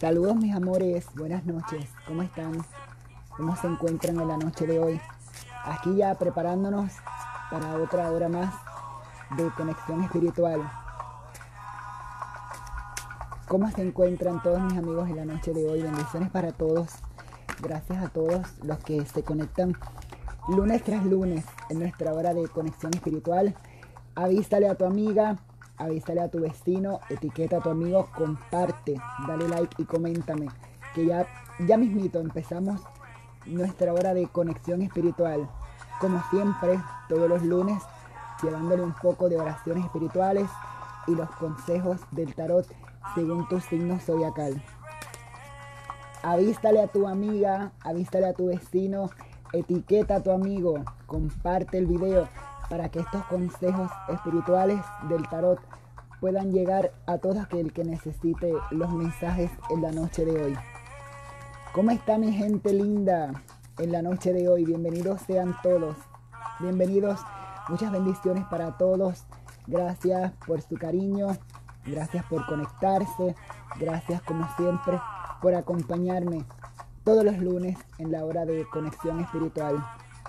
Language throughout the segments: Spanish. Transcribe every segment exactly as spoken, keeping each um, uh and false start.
Saludos mis amores, buenas noches, ¿cómo están? ¿Cómo se encuentran en la noche de hoy? Aquí ya preparándonos para otra hora más de conexión espiritual. ¿Cómo se encuentran todos mis amigos en la noche de hoy? Bendiciones para todos. Gracias a todos los que se conectan lunes tras lunes en nuestra hora de conexión espiritual. Avísale a tu amiga, avísale a tu vecino, etiqueta a tu amigo, comparte, dale like y coméntame. Que ya, ya mismito empezamos nuestra hora de conexión espiritual. Como siempre, todos los lunes, llevándole un poco de oraciones espirituales y los consejos del tarot según tu signo zodiacal. Avístale a tu amiga, avístale a tu vecino, etiqueta a tu amigo, comparte el video para que estos consejos espirituales del tarot puedan llegar a todo aquel que necesite los mensajes en la noche de hoy. ¿Cómo está mi gente linda en la noche de hoy? Bienvenidos sean todos, bienvenidos, muchas bendiciones para todos. Gracias por su cariño, gracias por conectarse, gracias como siempre por acompañarme todos los lunes en la hora de conexión espiritual.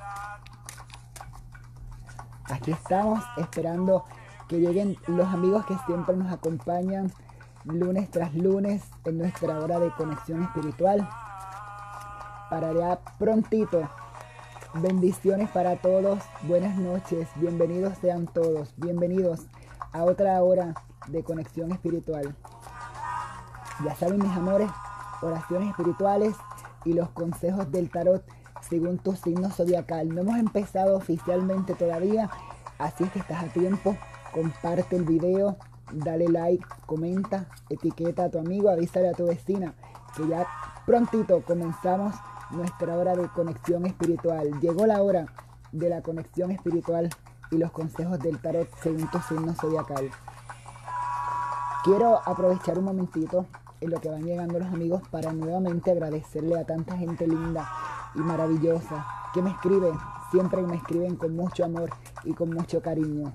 Aquí estamos esperando que lleguen los amigos que siempre nos acompañan lunes tras lunes en nuestra hora de conexión espiritual. Para ya prontito, bendiciones para todos, buenas noches, bienvenidos sean todos, bienvenidos a otra hora de conexión espiritual. Ya saben mis amores, oraciones espirituales y los consejos del tarot según tu signo zodiacal. No hemos empezado oficialmente todavía, así es que estás a tiempo. Comparte el video, dale like, comenta, etiqueta a tu amigo, avísale a tu vecina que ya prontito comenzamos nuestra hora de conexión espiritual. Llegó la hora de la conexión espiritual y los consejos del tarot según tu signo zodiacal. Quiero aprovechar un momentito en lo que van llegando los amigos para nuevamente agradecerle a tanta gente linda y maravillosa que me escribe, siempre me escriben con mucho amor y con mucho cariño.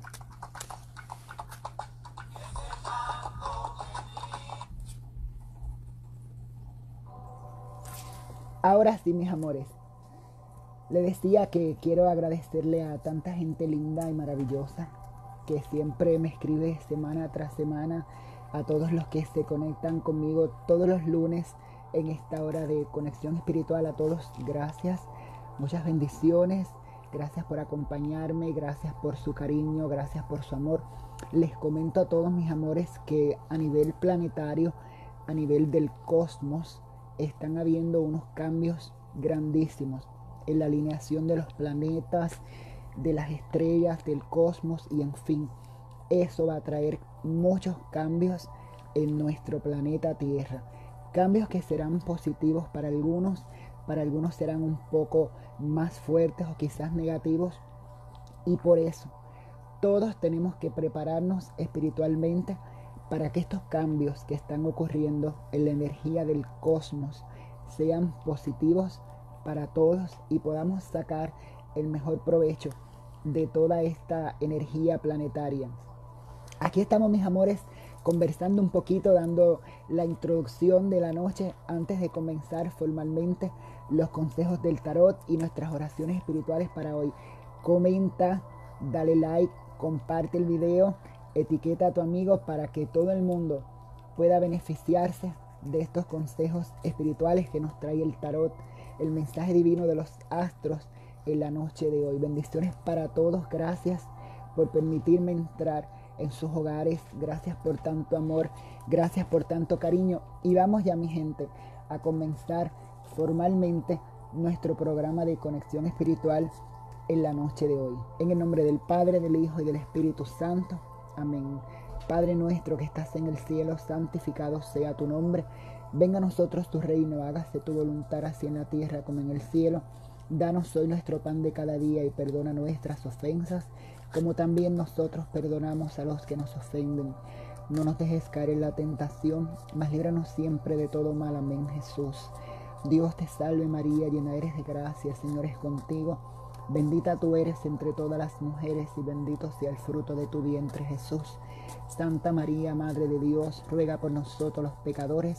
Ahora sí, mis amores, le decía que quiero agradecerle a tanta gente linda y maravillosa que siempre me escribe semana tras semana, a todos los que se conectan conmigo todos los lunes en esta hora de conexión espiritual. A todos, gracias, muchas bendiciones, gracias por acompañarme, gracias por su cariño, gracias por su amor. Les comento a todos mis amores que a nivel planetario, a nivel del cosmos, están habiendo unos cambios grandísimos en la alineación de los planetas, de las estrellas, del cosmos y en fin, eso va a traer muchos cambios en nuestro planeta Tierra. Cambios que serán positivos para algunos, para algunos serán un poco más fuertes o quizás negativos. Y por eso todos tenemos que prepararnos espiritualmente para que estos cambios que están ocurriendo en la energía del cosmos sean positivos para todos y podamos sacar el mejor provecho de toda esta energía planetaria. Aquí estamos mis amores conversando un poquito, dando la introducción de la noche antes de comenzar formalmente los consejos del tarot y nuestras oraciones espirituales para hoy. Comenta, dale like, comparte el video, etiqueta a tu amigo para que todo el mundo pueda beneficiarse de estos consejos espirituales que nos trae el tarot, el mensaje divino de los astros en la noche de hoy. Bendiciones para todos, gracias por permitirme entrar en sus hogares, gracias por tanto amor, gracias por tanto cariño. Y vamos ya mi gente a comenzar formalmente nuestro programa de conexión espiritual en la noche de hoy. En el nombre del Padre, del Hijo y del Espíritu Santo. Amén. Padre nuestro que estás en el cielo, santificado sea tu nombre. Venga a nosotros tu reino, hágase tu voluntad así en la tierra como en el cielo. Danos hoy nuestro pan de cada día y perdona nuestras ofensas, como también nosotros perdonamos a los que nos ofenden. No nos dejes caer en la tentación, mas líbranos siempre de todo mal. Amén, Jesús. Dios te salve María, llena eres de gracia, el Señor es contigo. Bendita tú eres entre todas las mujeres y bendito sea el fruto de tu vientre, Jesús. Santa María, Madre de Dios, ruega por nosotros los pecadores,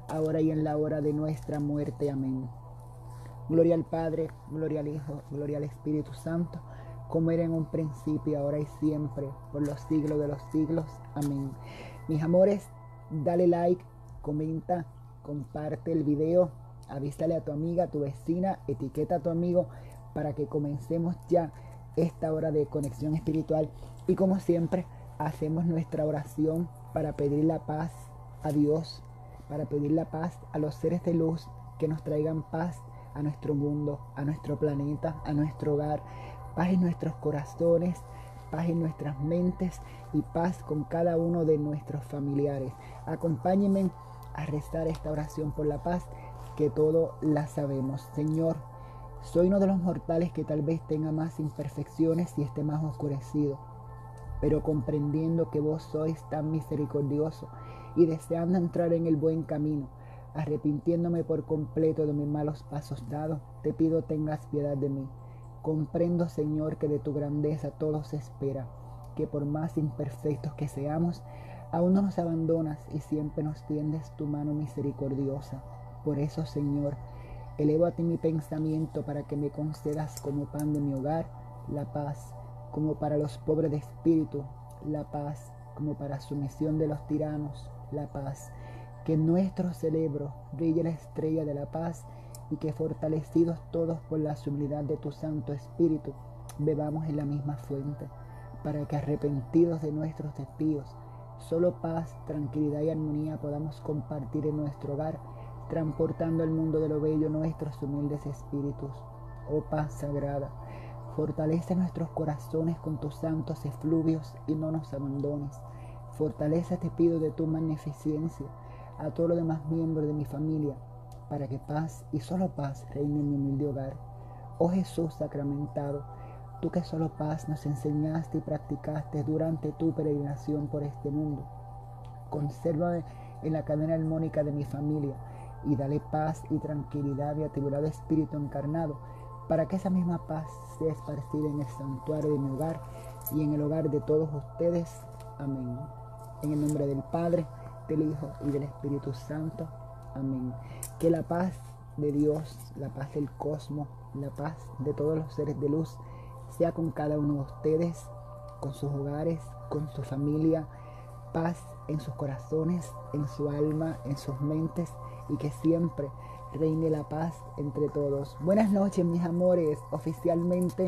ahora y en la hora de nuestra muerte. Amén. Gloria al Padre, gloria al Hijo, gloria al Espíritu Santo, como era en un principio, ahora y siempre, por los siglos de los siglos. Amén. Mis amores, dale like, comenta, comparte el video, avísale a tu amiga, a tu vecina, etiqueta a tu amigo para que comencemos ya esta hora de conexión espiritual. Y como siempre, hacemos nuestra oración para pedir la paz a Dios, para pedir la paz a los seres de luz que nos traigan paz a nuestro mundo, a nuestro planeta, a nuestro hogar, paz en nuestros corazones, paz en nuestras mentes y paz con cada uno de nuestros familiares. Acompáñenme a rezar esta oración por la paz, que todo la sabemos. Señor, soy uno de los mortales que tal vez tenga más imperfecciones y esté más oscurecido, pero comprendiendo que vos sois tan misericordioso y deseando entrar en el buen camino, arrepintiéndome por completo de mis malos pasos dados, te pido tengas piedad de mí. Comprendo, Señor, que de tu grandeza todo se espera, que por más imperfectos que seamos, aún no nos abandonas y siempre nos tiendes tu mano misericordiosa. Por eso, Señor, elevo a ti mi pensamiento para que me concedas como pan de mi hogar la paz, como para los pobres de espíritu la paz, como para sumisión de los tiranos la paz. Que en nuestro cerebro brille la estrella de la paz y que fortalecidos todos por la sublimidad de tu Santo Espíritu, bebamos en la misma fuente, para que arrepentidos de nuestros desvíos, solo paz, tranquilidad y armonía podamos compartir en nuestro hogar, transportando al mundo de lo bello nuestros humildes espíritus. Oh paz sagrada, fortalece nuestros corazones con tus santos efluvios y no nos abandones. Fortalece, te pido, de tu magnificencia a todos los demás miembros de mi familia, para que paz y solo paz reine en mi humilde hogar. Oh Jesús sacramentado, tú que solo paz nos enseñaste y practicaste durante tu peregrinación por este mundo, consérvame en la cadena armónica de mi familia y dale paz y tranquilidad a atribulado espíritu encarnado, para que esa misma paz sea esparcida en el santuario de mi hogar y en el hogar de todos ustedes. Amén. En el nombre del Padre, del Hijo y del Espíritu Santo. Amén. Que la paz de Dios, la paz del cosmos, la paz de todos los seres de luz sea con cada uno de ustedes, con sus hogares, con su familia. Paz en sus corazones, en su alma, en sus mentes, y que siempre reine la paz entre todos. Buenas noches, mis amores. Oficialmente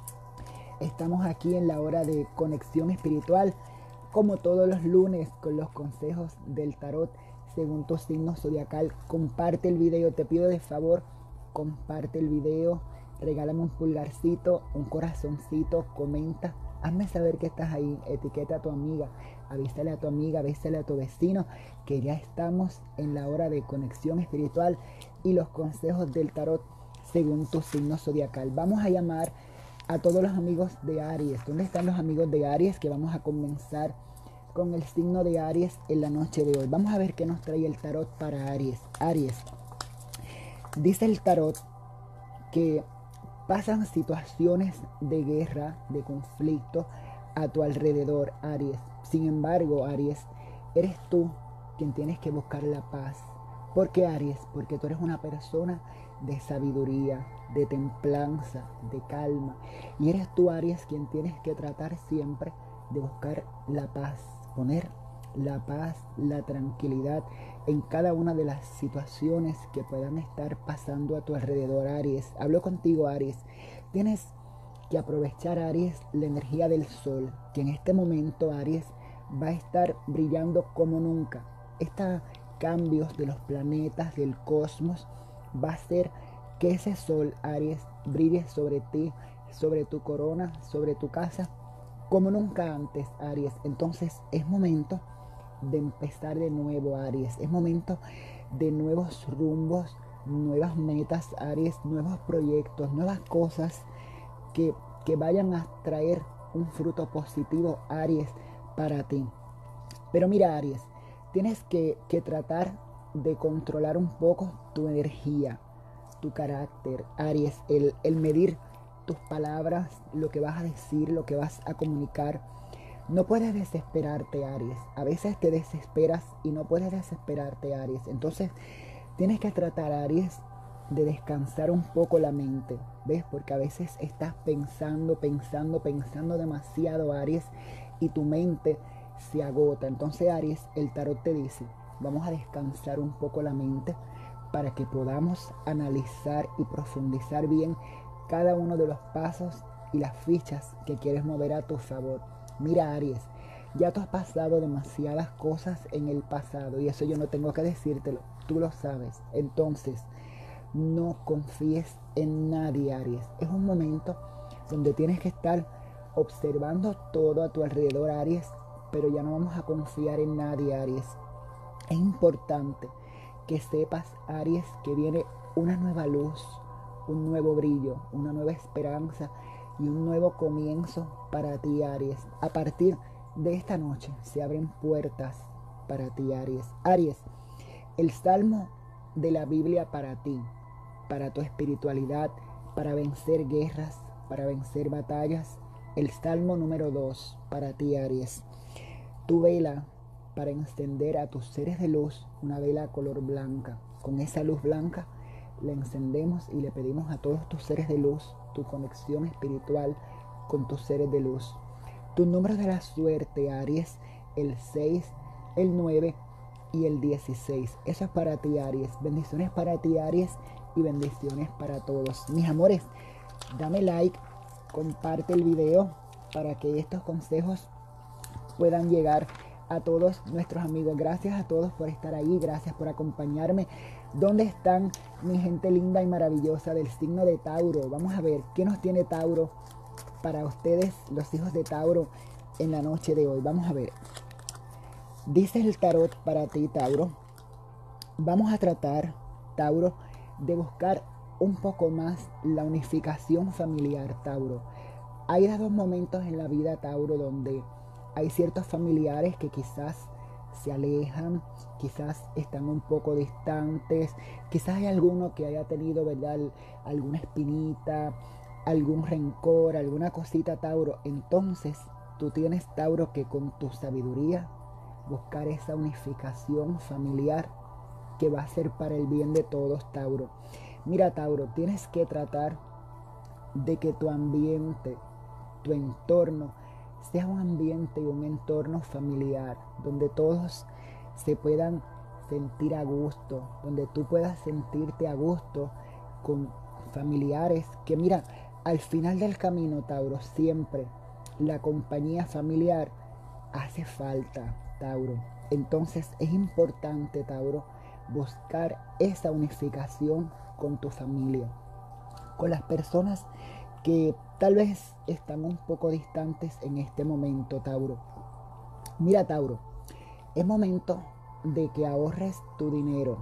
estamos aquí en la hora de conexión espiritual, como todos los lunes, con los consejos del tarot según tu signo zodiacal. Comparte el video, te pido de favor, comparte el video, regálame un pulgarcito, un corazoncito, comenta, hazme saber que estás ahí, etiqueta a tu amiga, avísale a tu amiga, avísale a tu vecino que ya estamos en la hora de conexión espiritual y los consejos del tarot según tu signo zodiacal. Vamos a llamar a todos los amigos de Aries. ¿Dónde están los amigos de Aries? Que vamos a comenzar con el signo de Aries en la noche de hoy. Vamos a ver qué nos trae el tarot para Aries. Aries, dice el tarot que pasan situaciones de guerra, de conflicto a tu alrededor, Aries. Sin embargo, Aries, eres tú quien tienes que buscar la paz. ¿Por qué, Aries? Porque tú eres una persona de sabiduría, de templanza, de calma. Y eres tú, Aries, quien tienes que tratar siempre de buscar la paz, poner la paz, la tranquilidad en cada una de las situaciones que puedan estar pasando a tu alrededor, Aries. Hablo contigo, Aries. Tienes que aprovechar, Aries, la energía del sol, que en este momento, Aries, va a estar brillando como nunca. Estos cambios de los planetas, del cosmos, va a hacer que ese sol, Aries, brille sobre ti, sobre tu corona, sobre tu casa, como nunca antes, Aries. Entonces es momento de empezar de nuevo, Aries. Es momento de nuevos rumbos, nuevas metas, Aries, nuevos proyectos, nuevas cosas que, que vayan a traer un fruto positivo, Aries, para ti. Pero mira, Aries, tienes que, que tratar de controlar un poco tu energía, tu carácter, Aries, el, el medir tus palabras, lo que vas a decir, lo que vas a comunicar. No puedes desesperarte, Aries. A veces te desesperas y no puedes desesperarte, Aries. Entonces tienes que tratar, Aries, de descansar un poco la mente, ¿ves? Porque a veces estás pensando, pensando, pensando demasiado, Aries, y tu mente se agota. Entonces, Aries, el tarot te dice, vamos a descansar un poco la mente para que podamos analizar y profundizar bien cada uno de los pasos y las fichas que quieres mover a tu favor. Mira, Aries, ya tú has pasado demasiadas cosas en el pasado y eso yo no tengo que decírtelo, tú lo sabes. Entonces, no confíes en nadie, Aries. Es un momento donde tienes que estar observando todo a tu alrededor, Aries, pero ya no vamos a confiar en nadie, Aries. Es importante que sepas, Aries, que viene una nueva luz, un nuevo brillo, una nueva esperanza y un nuevo comienzo para ti, Aries. A partir de esta noche se abren puertas para ti, Aries. Aries, el salmo de la Biblia para ti, para tu espiritualidad, para vencer guerras, para vencer batallas. El salmo número dos para ti, Aries. Tu vela para encender a tus seres de luz, una vela color blanca. Con esa luz blanca la encendemos y le pedimos a todos tus seres de luz tu conexión espiritual con tus seres de luz. Tu número de la suerte, Aries, el seis, el nueve y el dieciséis. Eso es para ti, Aries. Bendiciones para ti, Aries, y bendiciones para todos. Mis amores, dame like, comparte el video para que estos consejos puedan llegar a todos nuestros amigos. Gracias a todos por estar ahí, gracias por acompañarme. ¿Dónde están mi gente linda y maravillosa del signo de Tauro? Vamos a ver qué nos tiene Tauro para ustedes, los hijos de Tauro, en la noche de hoy. Vamos a ver. Dice el tarot para ti, Tauro. Vamos a tratar, Tauro, de buscar un poco más la unificación familiar, Tauro. Hay dos momentos en la vida, Tauro, donde hay ciertos familiares que quizás se alejan, quizás están un poco distantes, quizás hay alguno que haya tenido, ¿verdad?, alguna espinita, algún rencor, alguna cosita, Tauro. Entonces tú tienes, Tauro, que con tu sabiduría buscar esa unificación familiar que va a ser para el bien de todos, Tauro. Mira, Tauro, tienes que tratar de que tu ambiente, tu entorno, sea un ambiente y un entorno familiar, donde todos se puedan sentir a gusto, donde tú puedas sentirte a gusto con familiares, que mira, al final del camino, Tauro, siempre la compañía familiar hace falta, Tauro. Entonces es importante, Tauro, buscar esa unificación con tu familia, con las personas que tal vez están un poco distantes en este momento, Tauro. Mira, Tauro, es momento de que ahorres tu dinero.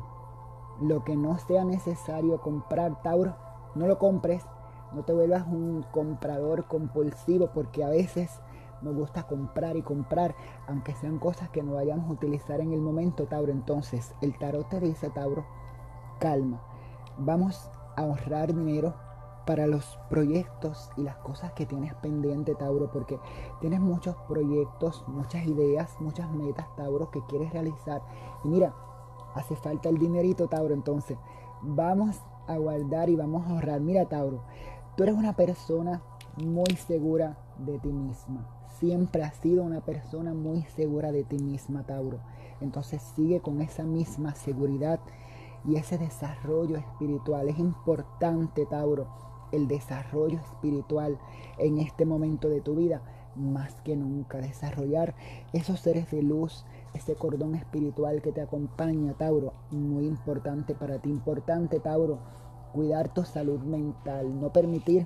Lo que no sea necesario comprar, Tauro, no lo compres. No te vuelvas un comprador compulsivo, porque a veces nos gusta comprar y comprar, aunque sean cosas que no vayamos a utilizar en el momento, Tauro. Entonces, el tarot te dice, Tauro, calma. Vamos a ahorrar dinero para los proyectos y las cosas que tienes pendiente, Tauro, porque tienes muchos proyectos, muchas ideas, muchas metas, Tauro, que quieres realizar. Y mira, hace falta el dinerito, Tauro. Entonces, vamos a guardar y vamos a ahorrar. Mira, Tauro, tú eres una persona muy segura de ti misma. Siempre has sido una persona muy segura de ti misma, Tauro. Entonces, sigue con esa misma seguridad y ese desarrollo espiritual. Es importante, Tauro, el desarrollo espiritual en este momento de tu vida, más que nunca. Desarrollar esos seres de luz, ese cordón espiritual que te acompaña, Tauro, muy importante para ti. Importante, Tauro, cuidar tu salud mental, no permitir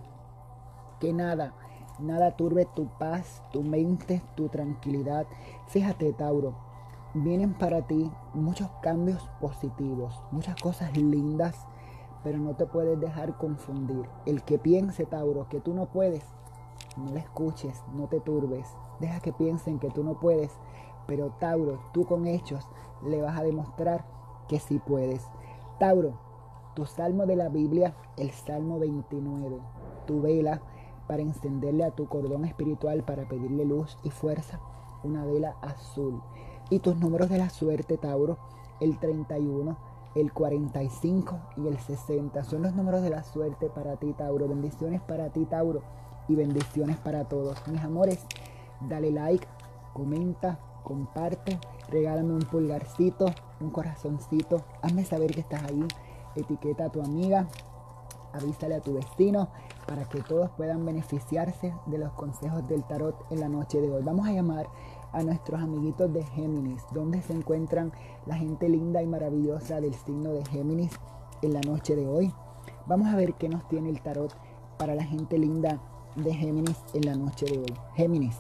que nada, nada turbe tu paz, tu mente, tu tranquilidad. Fíjate, Tauro, vienen para ti muchos cambios positivos, muchas cosas lindas, pero no te puedes dejar confundir. El que piense, Tauro, que tú no puedes, no le escuches, no te turbes. Deja que piensen que tú no puedes, pero Tauro, tú con hechos le vas a demostrar que sí puedes. Tauro, tu salmo de la Biblia, el Salmo veintinueve, tu vela para encenderle a tu cordón espiritual, para pedirle luz y fuerza, una vela azul. Y tus números de la suerte, Tauro, el treinta y uno, el cuarenta y cinco y el sesenta. Son los números de la suerte para ti, Tauro. Bendiciones para ti, Tauro, y bendiciones para todos. Mis amores, dale like, comenta, comparte, regálame un pulgarcito, un corazoncito, hazme saber que estás ahí, etiqueta a tu amiga, avísale a tu vecino para que todos puedan beneficiarse de los consejos del tarot en la noche de hoy. Vamos a llamar a nuestros amiguitos de Géminis, donde se encuentran la gente linda y maravillosa del signo de Géminis en la noche de hoy. Vamos a ver qué nos tiene el tarot para la gente linda de Géminis en la noche de hoy. Géminis,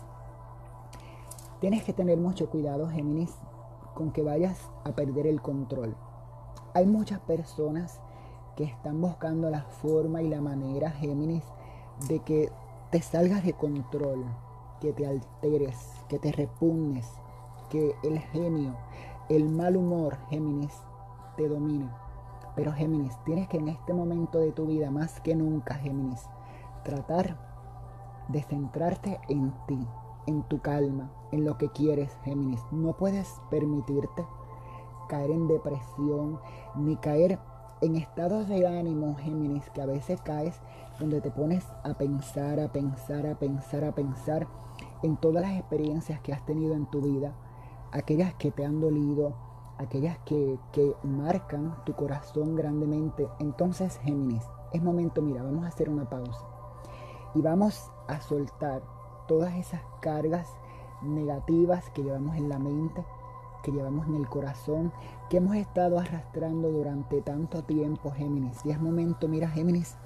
tienes que tener mucho cuidado, Géminis, con que vayas a perder el control. Hay muchas personas que están buscando la forma y la manera, Géminis, de que te salgas de control, que te alteres, que te repugnes, que el genio, el mal humor, Géminis, te domine. Pero Géminis, tienes que en este momento de tu vida, más que nunca, Géminis, tratar de centrarte en ti, en tu calma, en lo que quieres, Géminis. No puedes permitirte caer en depresión, ni caer en estados de ánimo, Géminis, que a veces caes donde te pones a pensar, a pensar, a pensar, a pensar en todas las experiencias que has tenido en tu vida, aquellas que te han dolido, aquellas que, que marcan tu corazón grandemente. Entonces, Géminis, es momento, mira, vamos a hacer una pausa y vamos a soltar todas esas cargas negativas que llevamos en la mente, que llevamos en el corazón, que hemos estado arrastrando durante tanto tiempo, Géminis. Y es momento, mira, Géminis,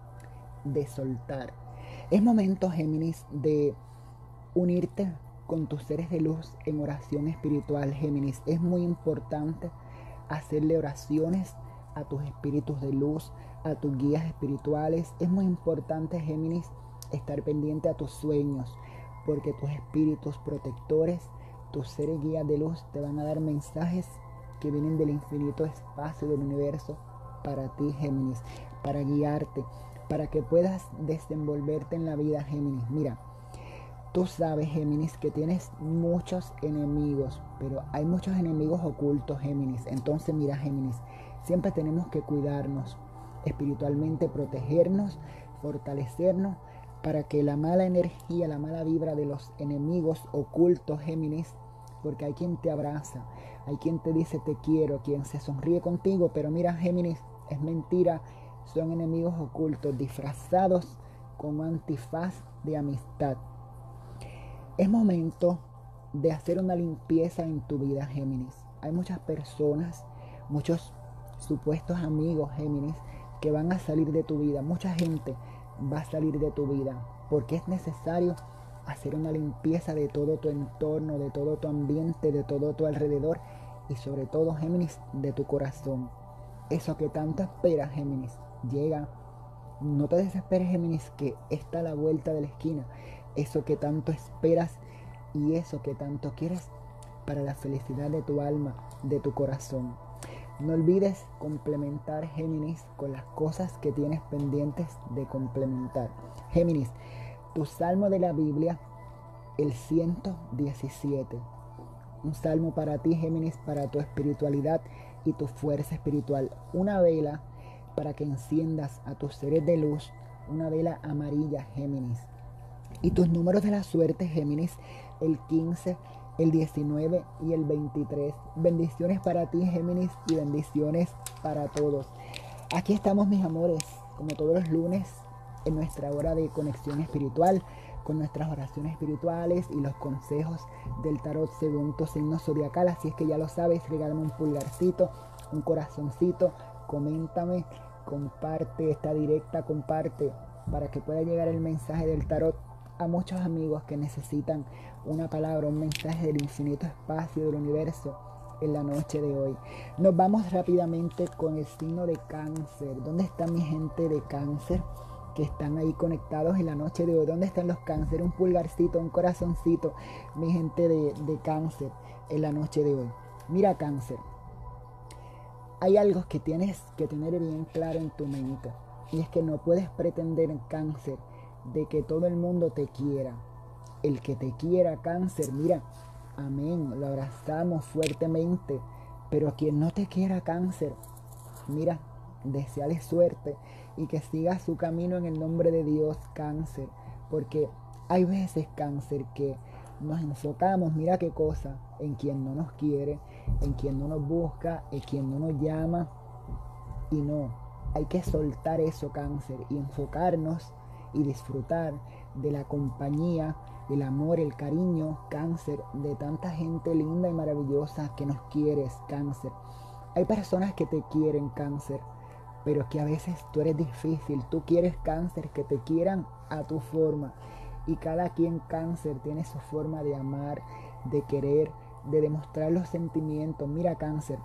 de soltar. Es momento, Géminis, de unirte con tus seres de luz en oración espiritual, Géminis. Es muy importante hacerle oraciones a tus espíritus de luz, a tus guías espirituales. Es muy importante, Géminis, estar pendiente a tus sueños, porque tus espíritus protectores, tus seres guías de luz te van a dar mensajes que vienen del infinito espacio del universo para ti, Géminis, para guiarte, para que puedas desenvolverte en la vida, Géminis. Mira, tú sabes, Géminis, que tienes muchos enemigos, pero hay muchos enemigos ocultos, Géminis. Entonces, mira, Géminis, siempre tenemos que cuidarnos espiritualmente, protegernos, fortalecernos, para que la mala energía, la mala vibra de los enemigos ocultos, Géminis, porque hay quien te abraza, hay quien te dice te quiero, quien se sonríe contigo, pero mira, Géminis, es mentira, son enemigos ocultos, disfrazados con un antifaz de amistad. Es momento de hacer una limpieza en tu vida, Géminis. Hay muchas personas, muchos supuestos amigos, Géminis, que van a salir de tu vida. Mucha gente va a salir de tu vida porque es necesario hacer una limpieza de todo tu entorno, de todo tu ambiente, de todo tu alrededor y sobre todo, Géminis, de tu corazón. Eso que tanto esperas, Géminis, llega. No te desesperes, Géminis, que está a la vuelta de la esquina. Eso que tanto esperas y eso que tanto quieres para la felicidad de tu alma, de tu corazón. No olvides complementar, Géminis, con las cosas que tienes pendientes de complementar. Géminis, tu salmo de la Biblia, el ciento diecisiete. Un salmo para ti, Géminis, para tu espiritualidad y tu fuerza espiritual. Una vela para que enciendas a tus seres de luz, una vela amarilla, Géminis. Y tus números de la suerte, Géminis, el quince, el diecinueve y el veintitrés. Bendiciones para ti, Géminis, y bendiciones para todos. Aquí estamos, mis amores, como todos los lunes, en nuestra hora de conexión espiritual, con nuestras oraciones espirituales y los consejos del tarot según tu signo zodiacal. Así es que ya lo sabes, regálame un pulgarcito, un corazoncito, coméntame, comparte esta directa, comparte para que pueda llegar el mensaje del tarot a muchos amigos que necesitan una palabra, un mensaje del infinito espacio del universo en la noche de hoy. Nos vamos rápidamente con el signo de Cáncer. ¿Dónde está mi gente de Cáncer que están ahí conectados en la noche de hoy? ¿Dónde están los Cáncer? Un pulgarcito, un corazoncito, mi gente de, de Cáncer en la noche de hoy. Mira, Cáncer, hay algo que tienes que tener bien claro en tu mente, y es que no puedes pretender, en Cáncer, de que todo el mundo te quiera. El que te quiera, Cáncer, mira, amén, lo abrazamos fuertemente. Pero quien no te quiera, Cáncer, mira, deseale suerte y que siga su camino en el nombre de Dios, Cáncer. Porque hay veces, Cáncer, que nos enfocamos, mira qué cosa, en quien no nos quiere, en quien no nos busca, en quien no nos llama. Y no, hay que soltar eso, Cáncer, y enfocarnos y disfrutar de la compañía, el amor, el cariño, Cáncer, de tanta gente linda y maravillosa que nos quieres, Cáncer. Hay personas que te quieren, Cáncer, pero que a veces tú eres difícil. Tú quieres, Cáncer, que te quieran a tu forma. Y cada quien, Cáncer, tiene su forma de amar, de querer, de demostrar los sentimientos. Mira, Cáncer,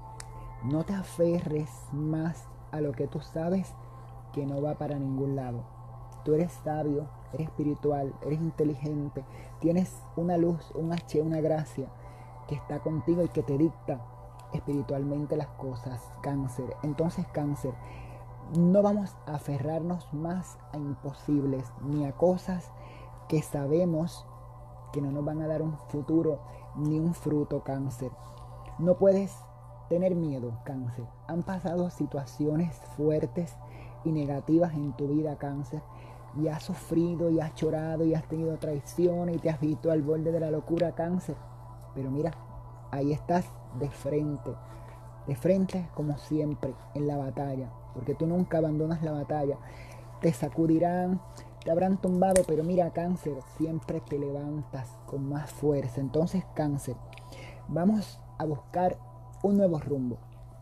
no te aferres más a lo que tú sabes que no va para ningún lado. Tú eres sabio, eres espiritual, eres inteligente, tienes una luz, un H, una gracia que está contigo y que te dicta espiritualmente las cosas, Cáncer. Entonces, Cáncer, no vamos a aferrarnos más a imposibles ni a cosas que sabemos que no nos van a dar un futuro ni un fruto, Cáncer. No puedes tener miedo, Cáncer. Han pasado situaciones fuertes y negativas en tu vida, Cáncer, y has sufrido y has llorado y has tenido traiciones y te has visto al borde de la locura, Cáncer. Pero mira, ahí estás de frente, de frente como siempre en la batalla, porque tú nunca abandonas la batalla. Te sacudirán, te habrán tumbado, pero mira, Cáncer, siempre te levantas con más fuerza. Entonces, Cáncer, vamos a buscar un nuevo rumbo,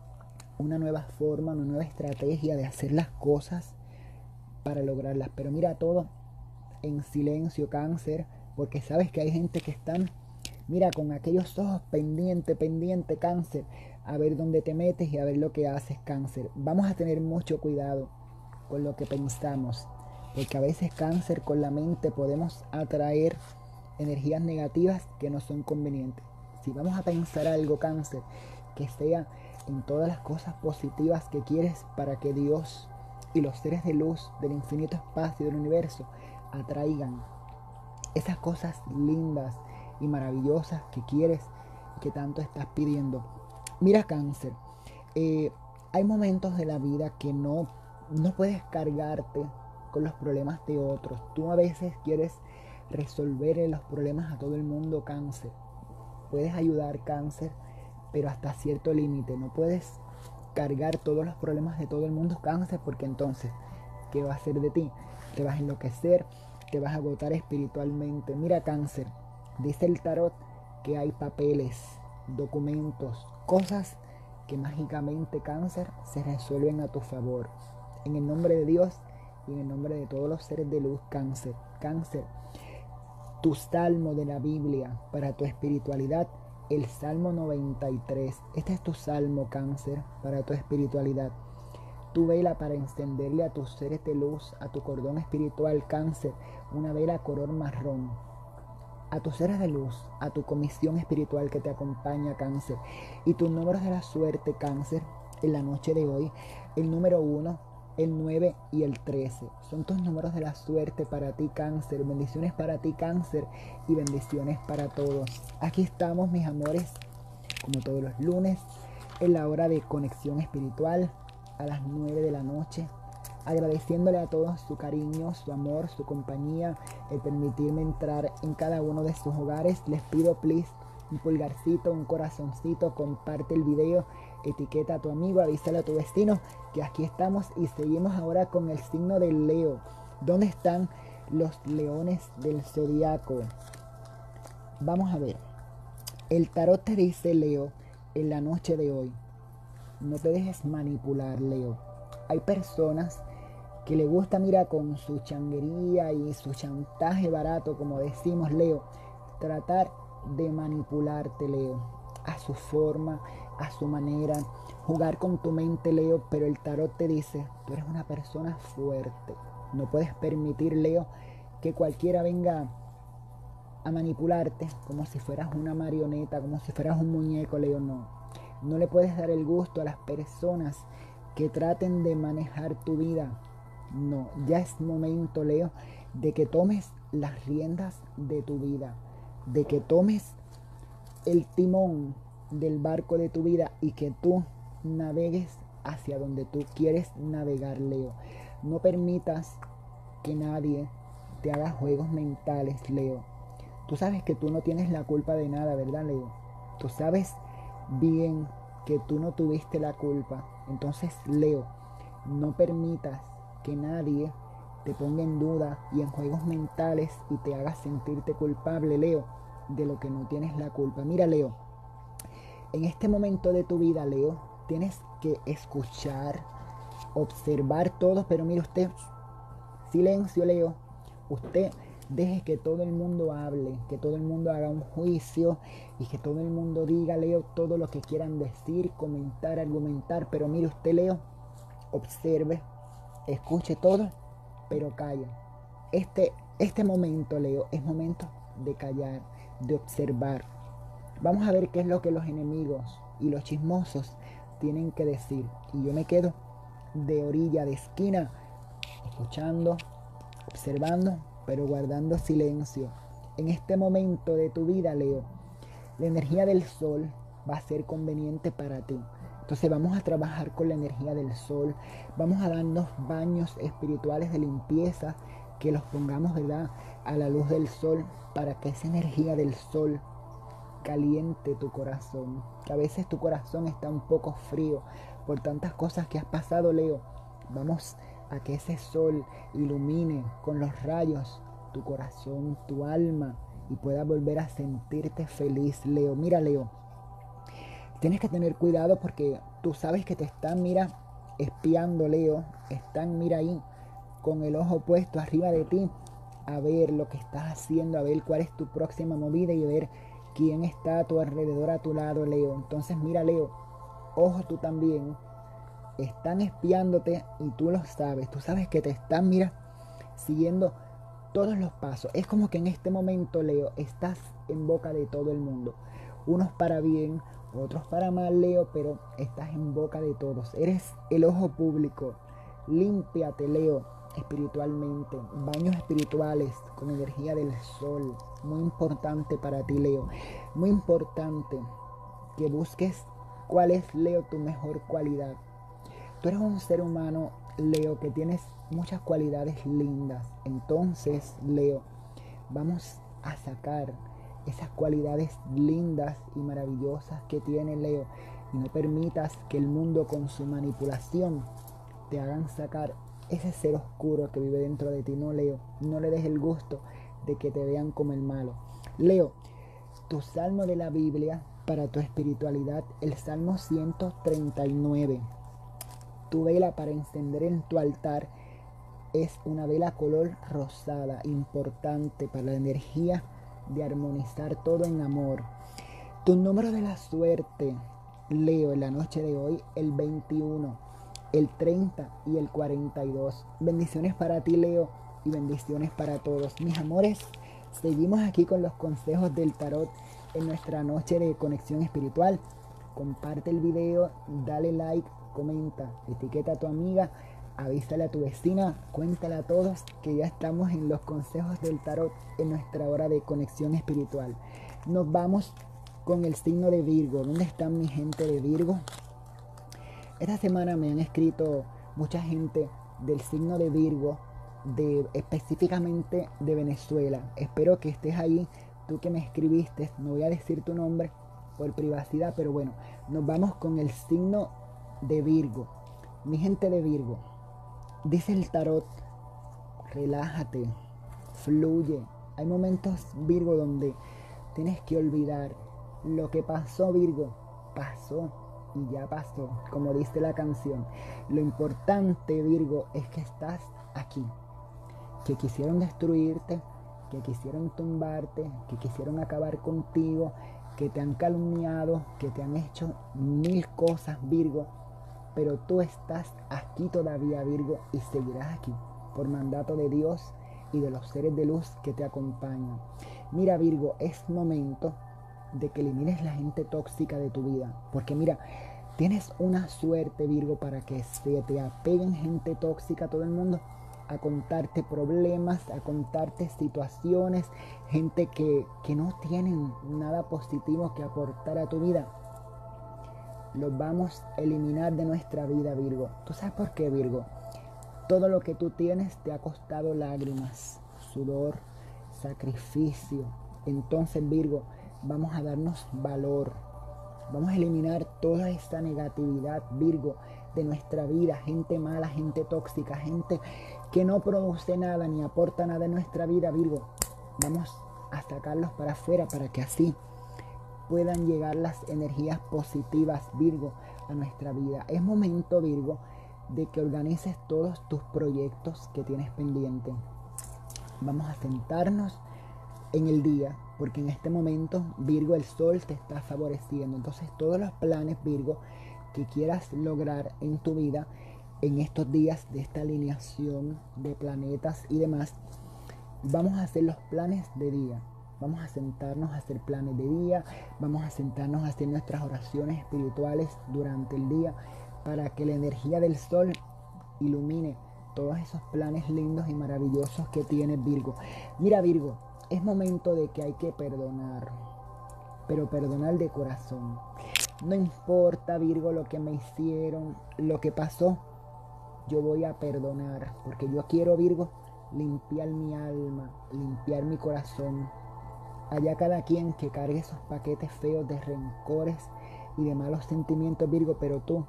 una nueva forma, una nueva estrategia de hacer las cosas para lograrlas. Pero mira todo en silencio, Cáncer, porque sabes que hay gente que están, mira, con aquellos ojos pendiente, pendiente, Cáncer, a ver dónde te metes y a ver lo que haces, Cáncer. Vamos a tener mucho cuidado con lo que pensamos, porque a veces, Cáncer, con la mente podemos atraer energías negativas que no son convenientes. Si vamos a pensar algo, Cáncer, que sea en todas las cosas positivas que quieres para que Dios y los seres de luz del infinito espacio del universo atraigan esas cosas lindas y maravillosas que quieres y que tanto estás pidiendo. Mira, Cáncer, eh, hay momentos de la vida que no, no puedes cargarte con los problemas de otros. Tú a veces quieres resolver los problemas a todo el mundo, Cáncer. Puedes ayudar, Cáncer, pero hasta cierto límite. No puedes cargar todos los problemas de todo el mundo, Cáncer, porque entonces, ¿qué va a hacer de ti? Te vas a enloquecer, te vas a agotar espiritualmente. Mira, Cáncer, dice el tarot que hay papeles, documentos, cosas que mágicamente, Cáncer, se resuelven a tu favor. En el nombre de Dios y en el nombre de todos los seres de luz, Cáncer. Cáncer, tu salmo de la Biblia para tu espiritualidad, el Salmo noventa y tres. Este es tu salmo, Cáncer, para tu espiritualidad. Tu vela para encenderle a tus seres de luz, a tu cordón espiritual, Cáncer, una vela color marrón. A tus seres de luz, a tu comisión espiritual que te acompaña, Cáncer. Y tus números de la suerte, Cáncer, en la noche de hoy, el número uno, el nueve y el trece. Son tus números de la suerte para ti, Cáncer. Bendiciones para ti, Cáncer, y bendiciones para todos. Aquí estamos, mis amores, como todos los lunes, en la hora de conexión espiritual, a las nueve de la noche, agradeciéndole a todos su cariño, su amor, su compañía, el permitirme entrar en cada uno de sus hogares. Les pido, please, un pulgarcito, un corazoncito, comparte el video, etiqueta a tu amigo, avísale a tu vecino que aquí estamos y seguimos ahora con el signo del Leo. ¿Dónde están los leones del zodiaco? Vamos a ver. El tarot te dice, Leo, en la noche de hoy, no te dejes manipular, Leo. Hay personas que le gusta, mira, con su changuería y su chantaje barato, como decimos, Leo, tratar de manipularte, Leo, a su forma, a su manera, jugar con tu mente, Leo. Pero el tarot te dice, tú eres una persona fuerte. No puedes permitir, Leo, que cualquiera venga a manipularte como si fueras una marioneta, como si fueras un muñeco, Leo. No, no le puedes dar el gusto a las personas que traten de manejar tu vida. No, ya es momento, Leo, de que tomes las riendas de tu vida, de que tomes el timón del barco de tu vida y que tú navegues hacia donde tú quieres navegar, Leo. No permitas que nadie te haga juegos mentales, Leo. Tú sabes que tú no tienes la culpa de nada, ¿verdad, Leo? Tú sabes bien que tú no tuviste la culpa. Entonces, Leo, no permitas que nadie te ponga en duda y en juegos mentales y te haga sentirte culpable, Leo, de lo que no tienes la culpa. Mira, Leo, en este momento de tu vida, Leo, tienes que escuchar, observar todo, pero mira usted, silencio, Leo. Usted deje que todo el mundo hable, que todo el mundo haga un juicio y que todo el mundo diga, Leo, todo lo que quieran decir, comentar, argumentar. Pero mire usted, Leo, observe, escuche todo, pero calle. Este, este momento, Leo, es momento de callar, de observar. Vamos a ver qué es lo que los enemigos y los chismosos tienen que decir. Y yo me quedo de orilla, de esquina, escuchando, observando, pero guardando silencio. En este momento de tu vida, Leo, la energía del sol va a ser conveniente para ti. Entonces vamos a trabajar con la energía del sol. Vamos a darnos baños espirituales de limpieza, que los pongamos, ¿verdad?, a la luz del sol, para que esa energía del sol caliente tu corazón. Que a veces tu corazón está un poco frío por tantas cosas que has pasado, Leo. Vamos a que ese sol ilumine con los rayos tu corazón, tu alma, y puedas volver a sentirte feliz, Leo. Mira, Leo, tienes que tener cuidado porque tú sabes que te están, mira, espiando, Leo. Están, mira, ahí con el ojo puesto arriba de ti, a ver lo que estás haciendo, a ver cuál es tu próxima movida y a ver quién está a tu alrededor, a tu lado, Leo. Entonces, mira, Leo, ojo tú también. Están espiándote y tú lo sabes. Tú sabes que te están, mira, siguiendo todos los pasos. Es como que en este momento, Leo, estás en boca de todo el mundo. Unos para bien, otros para mal, Leo, pero estás en boca de todos. Eres el ojo público. Límpiate, Leo, espiritualmente. Baños espirituales con energía del sol. Muy importante para ti, Leo. Muy importante que busques cuál es, Leo, tu mejor cualidad. Tú eres un ser humano, Leo, que tienes muchas cualidades lindas. Entonces, Leo, vamos a sacar esas cualidades lindas y maravillosas que tiene, Leo. Y no permitas que el mundo con su manipulación te hagan sacar ese ser oscuro que vive dentro de ti. No, Leo, no le des el gusto de que te vean como el malo. Leo, tu salmo de la Biblia para tu espiritualidad, el Salmo ciento treinta y nueve. Tu vela para encender en tu altar es una vela color rosada, importante para la energía de armonizar todo en amor. Tu número de la suerte, Leo, en la noche de hoy, el veintiuno, el treinta y el cuarenta y dos. Bendiciones para ti, Leo, y bendiciones para todos. Mis amores, seguimos aquí con los consejos del tarot en nuestra noche de conexión espiritual. Comparte el video, dale like, comenta, etiqueta a tu amiga, avísale a tu vecina, cuéntale a todos que ya estamos en los consejos del tarot en nuestra hora de conexión espiritual. Nos vamos con el signo de Virgo. ¿Dónde están mi gente de Virgo? Esta semana me han escrito mucha gente del signo de Virgo, de, específicamente de Venezuela. Espero que estés ahí, tú que me escribiste. No voy a decir tu nombre por privacidad, pero bueno, nos vamos con el signo de Virgo. Mi gente de Virgo, dice el tarot, relájate, fluye. Hay momentos, Virgo, donde tienes que olvidar lo que pasó, Virgo. Pasó y ya pasó, como dice la canción. Lo importante, Virgo, es que estás aquí. Que quisieron destruirte, que quisieron tumbarte, que quisieron acabar contigo, que te han calumniado, que te han hecho mil cosas, Virgo. Pero tú estás aquí todavía, Virgo, y seguirás aquí por mandato de Dios y de los seres de luz que te acompañan. Mira, Virgo, es momento de que elimines la gente tóxica de tu vida. Porque mira, tienes una suerte, Virgo, para que se te apeguen gente tóxica a todo el mundo. a contarte problemas, a contarte situaciones, gente que, que no tienen nada positivo que aportar a tu vida. Los vamos a eliminar de nuestra vida, Virgo. ¿Tú sabes por qué, Virgo? Todo lo que tú tienes te ha costado lágrimas, sudor, sacrificio. Entonces, Virgo, vamos a darnos valor. Vamos a eliminar toda esta negatividad, Virgo, de nuestra vida. Gente mala, gente tóxica, gente que no produce nada ni aporta nada en nuestra vida, Virgo. Vamos a sacarlos para afuera para que así puedan llegar las energías positivas, Virgo, a nuestra vida. Es momento, Virgo, de que organices todos tus proyectos que tienes pendientes. Vamos a sentarnos en el día, porque en este momento, Virgo, el sol te está favoreciendo. Entonces, todos los planes, Virgo, que quieras lograr en tu vida en estos días de esta alineación de planetas y demás, vamos a hacer los planes de día. Vamos a sentarnos a hacer planes de día, vamos a sentarnos a hacer nuestras oraciones espirituales durante el día para que la energía del sol ilumine todos esos planes lindos y maravillosos que tienes, Virgo. Mira, Virgo, es momento de que hay que perdonar, pero perdonar de corazón. No importa, Virgo, lo que me hicieron, lo que pasó, yo voy a perdonar, porque yo quiero, Virgo, limpiar mi alma, limpiar mi corazón. Allá cada quien que cargue esos paquetes feos de rencores y de malos sentimientos, Virgo, pero tú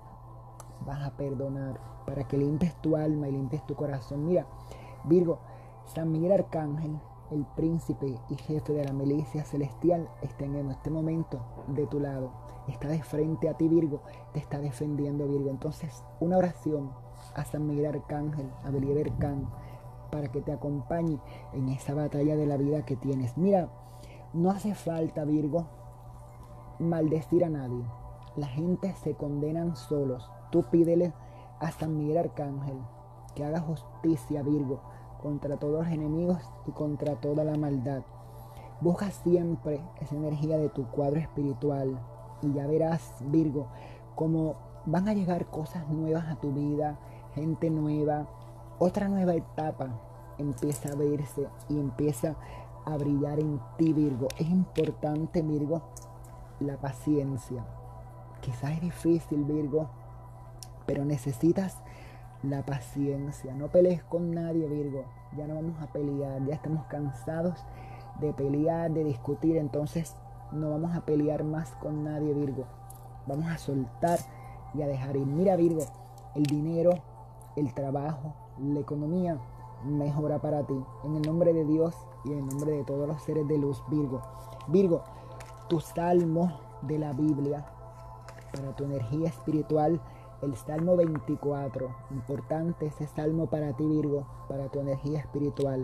vas a perdonar para que limpies tu alma y limpies tu corazón. Mira, Virgo, San Miguel Arcángel, el príncipe y jefe de la milicia celestial, está en este momento de tu lado. Está de frente a ti, Virgo, te está defendiendo, Virgo. Entonces, una oración a San Miguel Arcángel, a Belial Arcán, para que te acompañe en esa batalla de la vida que tienes. Mira, no hace falta, Virgo, maldecir a nadie. La gente se condenan solos. Tú pídele a San Miguel Arcángel que haga justicia, Virgo, contra todos los enemigos y contra toda la maldad. Busca siempre esa energía de tu cuadro espiritual y ya verás, Virgo, cómo van a llegar cosas nuevas a tu vida, gente nueva, otra nueva etapa empieza a verse y empieza a brillar en ti, Virgo. Es importante, Virgo, la paciencia. Quizás es difícil, Virgo, pero necesitas la paciencia. No pelees con nadie, Virgo. Ya no vamos a pelear, ya estamos cansados de pelear, de discutir. Entonces no vamos a pelear más con nadie, Virgo. Vamos a soltar y a dejar ir. Mira, Virgo, el dinero, el trabajo, la economía mejora para ti. En el nombre de Dios y en el nombre de todos los seres de luz, Virgo. Virgo, tu salmo de la Biblia para tu energía espiritual, el Salmo veinticuatro. Importante ese salmo para ti, Virgo, para tu energía espiritual.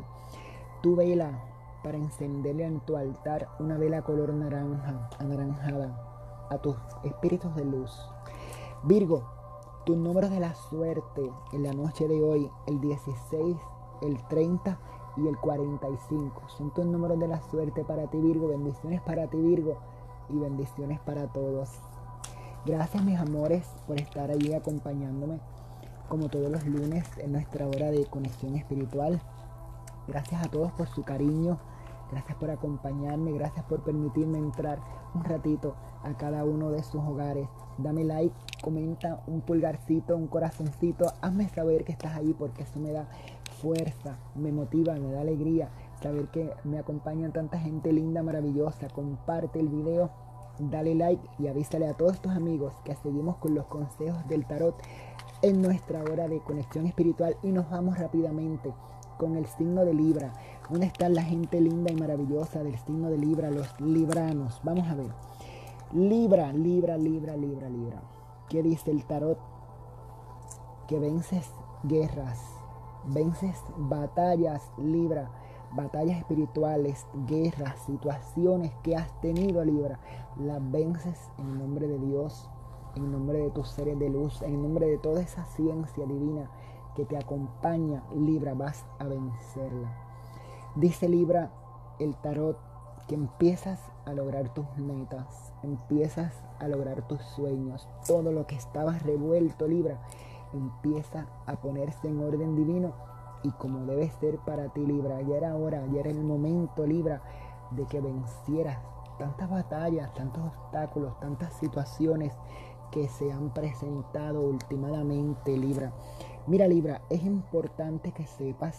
Tu vela para encenderle en tu altar una vela color naranja, anaranjada, a tus espíritus de luz. Virgo, tus números de la suerte en la noche de hoy, el dieciséis, el treinta y el cuarenta y cinco. Son tus números de la suerte para ti, Virgo. Bendiciones para ti, Virgo, y bendiciones para todos. Gracias, mis amores, por estar allí acompañándome como todos los lunes en nuestra hora de conexión espiritual. Gracias a todos por su cariño. Gracias por acompañarme. Gracias por permitirme entrar un ratito a cada uno de sus hogares. Dame like, comenta, un pulgarcito, un corazoncito. Hazme saber que estás ahí, porque eso me da fuerza, me motiva, me da alegría saber que me acompañan tanta gente linda, maravillosa. Comparte el video, dale like y avísale a todos tus amigos que seguimos con los consejos del tarot en nuestra hora de conexión espiritual. Y nos vamos rápidamente con el signo de Libra. ¿Dónde está la gente linda y maravillosa del signo de Libra? Los libranos. Vamos a ver. Libra, Libra, Libra, Libra, Libra. ¿Qué dice el tarot? Que vences guerras, vences batallas, Libra. Batallas espirituales, guerras, situaciones que has tenido, Libra. Las vences en el nombre de Dios, en el nombre de tus seres de luz, en el nombre de toda esa ciencia divina que te acompaña, Libra. Vas a vencerla. Dice, Libra, el tarot, que empiezas a lograr tus metas, empiezas a lograr tus sueños. Todo lo que estaba revuelto, Libra, empieza a ponerse en orden divino y como debe ser para ti, Libra. Ya era hora, ya era el momento, Libra, de que vencieras tantas batallas, tantos obstáculos, tantas situaciones que se han presentado últimamente, Libra. Mira, Libra, es importante que sepas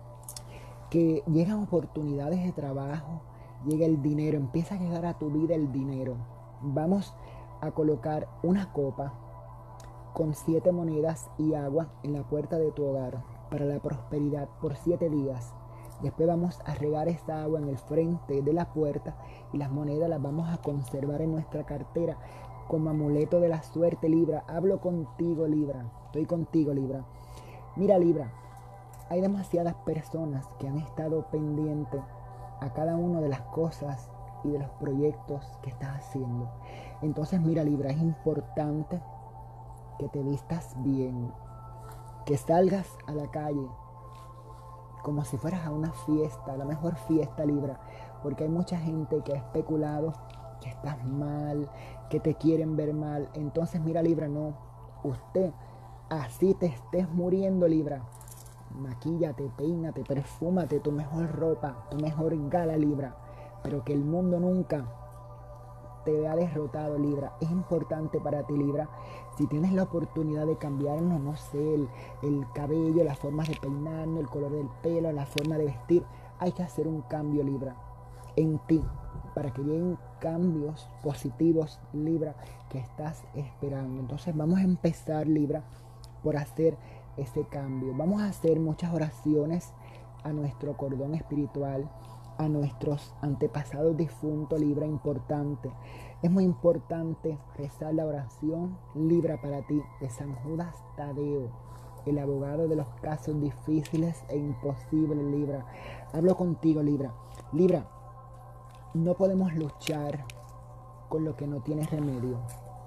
que llegan oportunidades de trabajo, llega el dinero, empieza a llegar a tu vida el dinero. Vamos a colocar una copa con siete monedas y agua en la puerta de tu hogar para la prosperidad por siete días. Después vamos a regar esta agua en el frente de la puerta y las monedas las vamos a conservar en nuestra cartera como amuleto de la suerte, Libra. Hablo contigo, Libra. Estoy contigo, Libra. Mira, Libra, hay demasiadas personas que han estado pendientes a cada una de las cosas y de los proyectos que estás haciendo. Entonces, mira, Libra, es importante que te vistas bien, que salgas a la calle como si fueras a una fiesta, la mejor fiesta, Libra, porque hay mucha gente que ha especulado que estás mal, que te quieren ver mal. Entonces, mira, Libra, no, usted, así te estés muriendo, Libra, maquíllate, peínate, perfúmate tu mejor ropa, tu mejor gala, Libra, pero que el mundo nunca te vea derrotado, Libra. Es importante para ti, Libra, si tienes la oportunidad de cambiarnos, no sé, el, el cabello, las formas de peinarnos, el color del pelo, la forma de vestir, hay que hacer un cambio, Libra, en ti, para que lleguen cambios positivos, Libra, que estás esperando. Entonces vamos a empezar, Libra, por hacer ese cambio. Vamos a hacer muchas oraciones a nuestro cordón espiritual, a nuestros antepasados difuntos, Libra, importante. Es muy importante rezar la oración, Libra, para ti, de San Judas Tadeo, el abogado de los casos difíciles e imposibles, Libra. Hablo contigo, Libra. Libra, no podemos luchar con lo que no tiene remedio.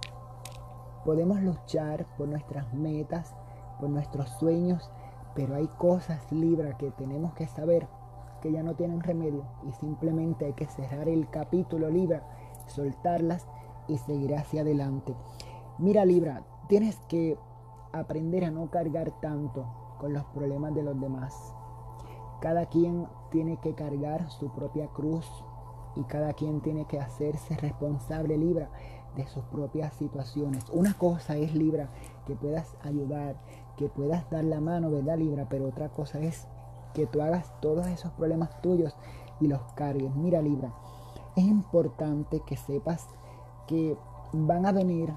Podemos luchar por nuestras metas, por nuestros sueños, pero hay cosas, Libra, que tenemos que saber que ya no tienen remedio y simplemente hay que cerrar el capítulo, Libra, soltarlas y seguir hacia adelante. Mira, Libra, tienes que aprender a no cargar tanto con los problemas de los demás. Cada quien tiene que cargar su propia cruz y cada quien tiene que hacerse responsable, Libra, de sus propias situaciones. Una cosa es, Libra, que puedas ayudar, que puedas dar la mano, ¿verdad, Libra? Pero otra cosa es que tú hagas todos esos problemas tuyos y los cargues. Mira, Libra, es importante que sepas que van a venir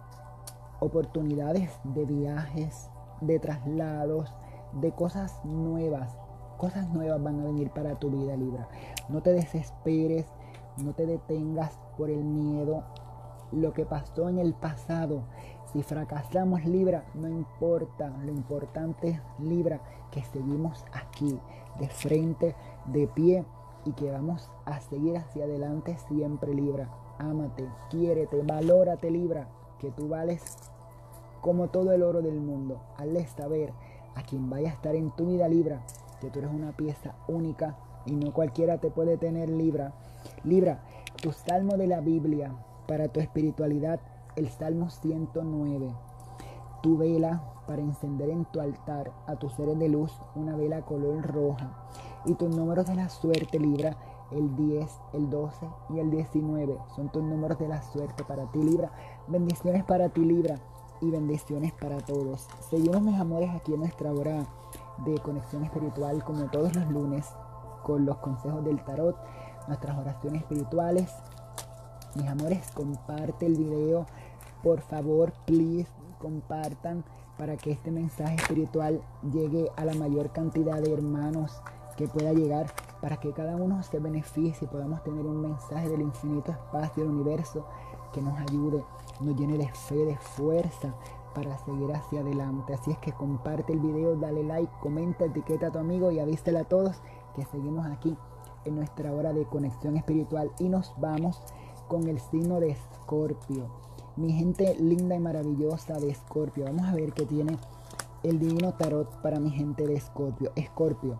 oportunidades de viajes, de traslados, de cosas nuevas. Cosas nuevas van a venir para tu vida, Libra. No te desesperes, no te detengas por el miedo. Lo que pasó en el pasado, si fracasamos, Libra, no importa. Lo importante es, Libra, que seguimos aquí, de frente, de pie, y que vamos a seguir hacia adelante siempre, Libra. Ámate, quiérete, valórate, Libra, que tú vales como todo el oro del mundo. Hazle saber a quien vaya a estar en tu vida, Libra, que tú eres una pieza única y no cualquiera te puede tener, Libra. Libra, tu salmo de la Biblia para tu espiritualidad, el Salmo ciento nueve. Tu vela para encender en tu altar a tus seres de luz, una vela color roja. Y tus números de la suerte, Libra, el diez, el doce y el diecinueve. Son tus números de la suerte para ti, Libra. Bendiciones para ti, Libra, y bendiciones para todos. Seguimos, mis amores, aquí en nuestra hora de conexión espiritual, como todos los lunes, con los consejos del tarot, nuestras oraciones espirituales. Mis amores, comparte el video, por favor, please, compartan para que este mensaje espiritual llegue a la mayor cantidad de hermanos que pueda llegar, para que cada uno se beneficie y podamos tener un mensaje del infinito espacio del universo que nos ayude, nos llene de fe, de fuerza para seguir hacia adelante. Así es que comparte el video, dale like, comenta, etiqueta a tu amigo y avísale a todos que seguimos aquí en nuestra hora de conexión espiritual. Y nos vamos con el signo de Escorpio. Mi gente linda y maravillosa de Escorpio, vamos a ver qué tiene el divino tarot para mi gente de Escorpio. Escorpio,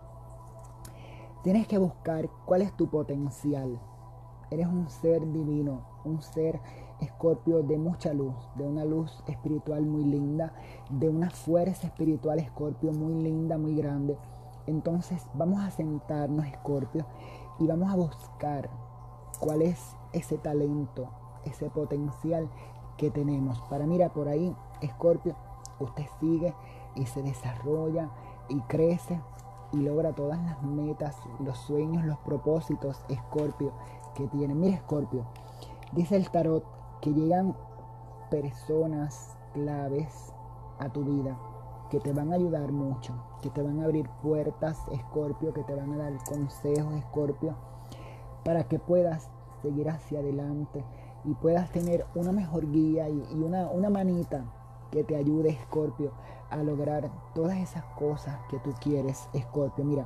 tienes que buscar cuál es tu potencial. Eres un ser divino, un ser, Escorpio, de mucha luz, de una luz espiritual muy linda, de una fuerza espiritual, Escorpio, muy linda, muy grande. Entonces vamos a sentarnos, Escorpio, y vamos a buscar cuál es ese talento, ese potencial que tenemos. Para mira, por ahí, Escorpio, usted sigue y se desarrolla y crece y logra todas las metas, los sueños, los propósitos, Escorpio, que tiene. Mira, Escorpio, dice el tarot que llegan personas claves a tu vida que te van a ayudar mucho, que te van a abrir puertas, Escorpio, que te van a dar consejos, Escorpio, para que puedas seguir hacia adelante y puedas tener una mejor guía y, y una, una manita que te ayude, Escorpio, a lograr todas esas cosas que tú quieres, Escorpio. Mira,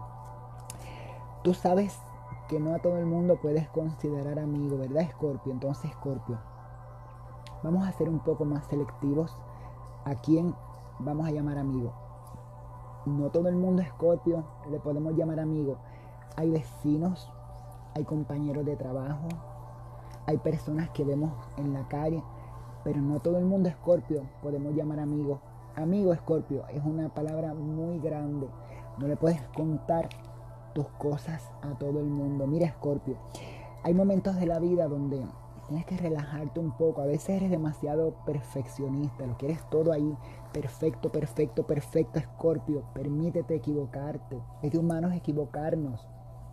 tú sabes que no a todo el mundo puedes considerar amigo, ¿verdad, Escorpio? Entonces, Escorpio, vamos a ser un poco más selectivos a quién vamos a llamar amigo. No todo el mundo, Escorpio, le podemos llamar amigo. Hay vecinos, hay compañeros de trabajo, hay personas que vemos en la calle, pero no todo el mundo, Escorpio, podemos llamar amigo. Amigo, Escorpio, es una palabra muy grande. No le puedes contar tus cosas a todo el mundo. Mira, Escorpio, hay momentos de la vida donde tienes que relajarte un poco. A veces eres demasiado perfeccionista, lo quieres todo ahí, perfecto, perfecto, perfecto, Escorpio. Permítete equivocarte. Es de humanos equivocarnos.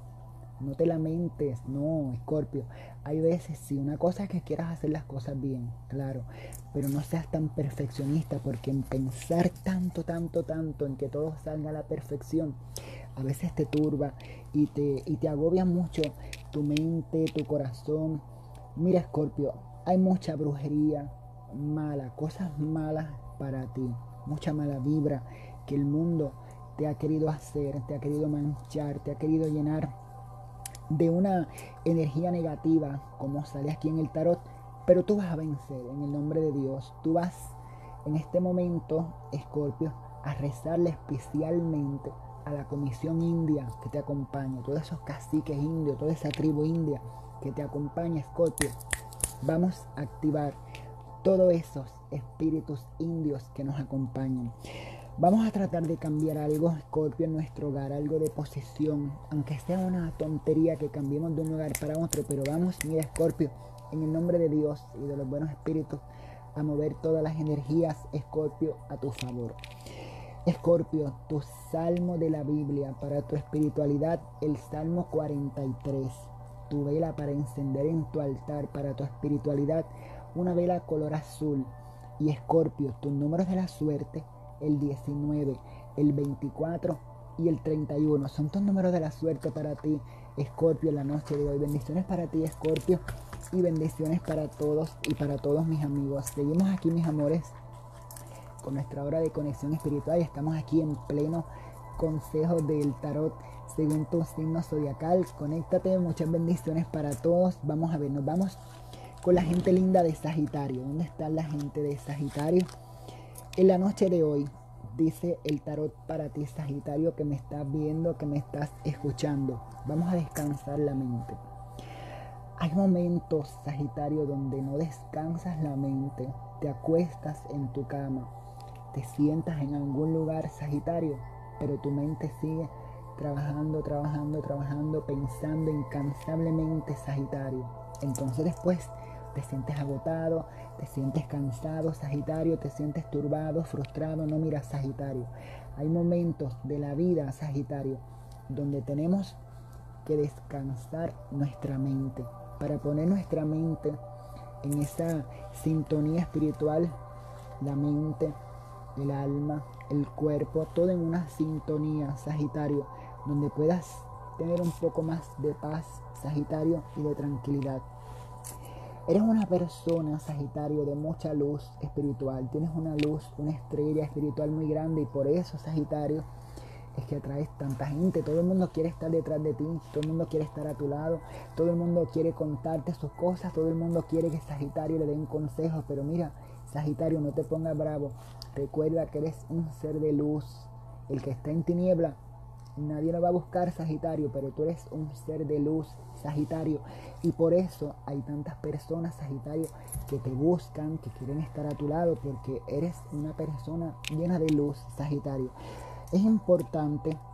No te lamentes, no, Escorpio. Hay veces, sí, una cosa es que quieras hacer las cosas bien, claro, pero no seas tan perfeccionista, porque en pensar tanto, tanto, tanto en que todo salga a la perfección, a veces te turba y te, y te agobia mucho tu mente, tu corazón. Mira, Escorpio, hay mucha brujería mala, cosas malas para ti, mucha mala vibra que el mundo te ha querido hacer, te ha querido manchar, te ha querido llenar de una energía negativa, como sale aquí en el tarot, pero tú vas a vencer en el nombre de Dios. Tú vas en este momento, Escorpio, a rezarle especialmente a la comisión india que te acompaña, todos esos caciques indios, toda esa tribu india que te acompaña, Escorpio. Vamos a activar todos esos espíritus indios que nos acompañan. Vamos a tratar de cambiar algo, Escorpio, en nuestro hogar, algo de posesión, aunque sea una tontería que cambiemos de un lugar para otro, pero vamos, mira, Escorpio, en el nombre de Dios y de los buenos espíritus, a mover todas las energías, Escorpio, a tu favor. Escorpio, tu salmo de la Biblia para tu espiritualidad, el Salmo cuarenta y tres. Tu vela para encender en tu altar para tu espiritualidad, una vela color azul. Y Escorpio, tus números de la suerte, el diecinueve, el veinticuatro y el treinta y uno. Son tus números de la suerte para ti, Escorpio, en la noche de hoy. Bendiciones para ti, Escorpio, y bendiciones para todos y para todos mis amigos. Seguimos aquí, mis amores, con nuestra hora de conexión espiritual. Estamos aquí en pleno consejo del tarot según tu signo zodiacal. Conéctate, muchas bendiciones para todos. Vamos a ver, nos vamos con la gente linda de Sagitario. ¿Dónde está la gente de Sagitario? En la noche de hoy, dice el tarot para ti, Sagitario, que me estás viendo, que me estás escuchando. Vamos a descansar la mente. Hay momentos, Sagitario, donde no descansas la mente. Te acuestas en tu cama, te sientas en algún lugar, Sagitario, pero tu mente sigue trabajando, trabajando, trabajando, pensando incansablemente, Sagitario. Entonces después te sientes agotado, te sientes cansado, Sagitario, te sientes turbado, frustrado. No, mira, Sagitario, hay momentos de la vida, Sagitario, donde tenemos que descansar nuestra mente para poner nuestra mente en esa sintonía espiritual, la mente, el alma, el cuerpo, todo en una sintonía, Sagitario, donde puedas tener un poco más de paz, Sagitario, y de tranquilidad. Eres una persona, Sagitario, de mucha luz espiritual. Tienes una luz, una estrella espiritual muy grande, y por eso, Sagitario, es que atraes tanta gente. Todo el mundo quiere estar detrás de ti, todo el mundo quiere estar a tu lado, todo el mundo quiere contarte sus cosas, todo el mundo quiere que Sagitario le den consejos. Pero mira, Sagitario, no te pongas bravo. Recuerda que eres un ser de luz. El que está en tiniebla, nadie lo va a buscar, Sagitario, pero tú eres un ser de luz, Sagitario, y por eso hay tantas personas, Sagitario, que te buscan, que quieren estar a tu lado, porque eres una persona llena de luz, Sagitario. Es importante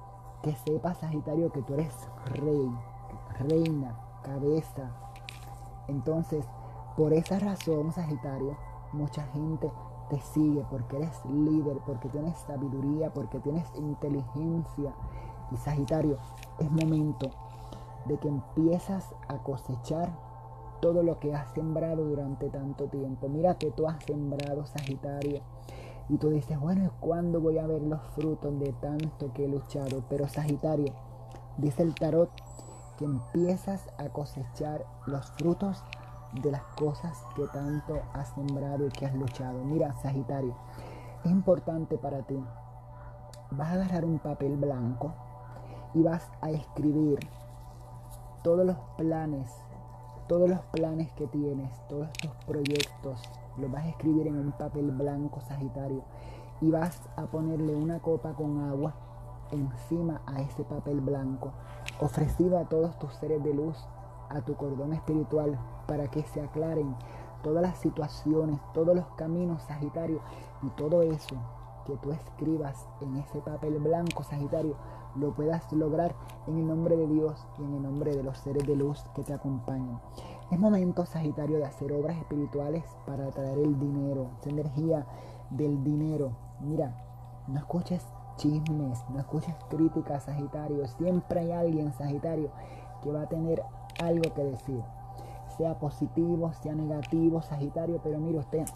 que sepas, Sagitario, que tú eres rey, reina, cabeza. Entonces, por esa razón, Sagitario, mucha gente te sigue porque eres líder, porque tienes sabiduría, porque tienes inteligencia. Y Sagitario, es momento de que empiezas a cosechar todo lo que has sembrado durante tanto tiempo. Mira que tú has sembrado, Sagitario, y tú dices, bueno, ¿y cuándo voy a ver los frutos de tanto que he luchado? Pero Sagitario, dice el tarot que empiezas a cosechar los frutos de las cosas que tanto has sembrado y que has luchado. Mira, Sagitario, es importante para ti. Vas a agarrar un papel blanco y vas a escribir todos los planes, todos los planes que tienes, todos tus proyectos, los vas a escribir en un papel blanco, Sagitario, y vas a ponerle una copa con agua encima a ese papel blanco, ofrecido a todos tus seres de luz, a tu cordón espiritual, para que se aclaren todas las situaciones, todos los caminos, Sagitario, y todo eso que tú escribas en ese papel blanco, Sagitario, lo puedas lograr en el nombre de Dios y en el nombre de los seres de luz que te acompañan. Es momento, Sagitario, de hacer obras espirituales para atraer el dinero, esa energía del dinero. Mira, no escuches chismes, no escuches críticas, Sagitario. Siempre hay alguien, Sagitario, que va a tener algo que decir, sea positivo, sea negativo, Sagitario, pero mire usted,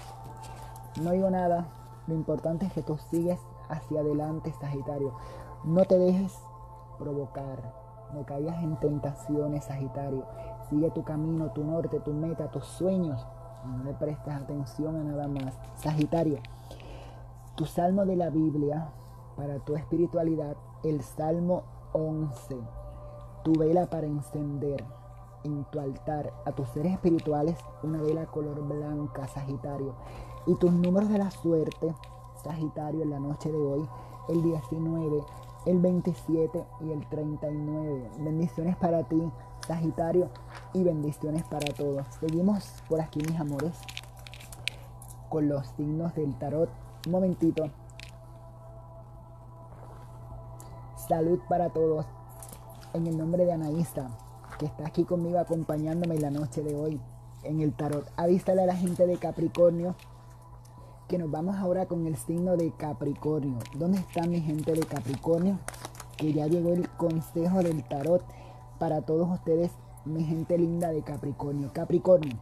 no digo nada. Lo importante es que tú sigues hacia adelante, Sagitario. No te dejes provocar, no caigas en tentaciones, Sagitario. Sigue tu camino, tu norte, tu meta, tus sueños. No le prestes atención a nada más. Sagitario, tu salmo de la Biblia para tu espiritualidad, el Salmo once. Tu vela para encender en tu altar a tus seres espirituales, una vela color blanca, Sagitario. Y tus números de la suerte, Sagitario, en la noche de hoy, el diecinueve, el veintisiete y el treinta y nueve. Bendiciones para ti, Sagitario, y bendiciones para todos. Seguimos por aquí, mis amores, con los signos del tarot. Un momentito. Salud para todos. En el nombre de Anaísa, que está aquí conmigo acompañándome en la noche de hoy en el tarot. Avísale a la gente de Capricornio que nos vamos ahora con el signo de Capricornio. ¿Dónde está mi gente de Capricornio? Que ya llegó el consejo del tarot para todos ustedes, mi gente linda de Capricornio. Capricornio,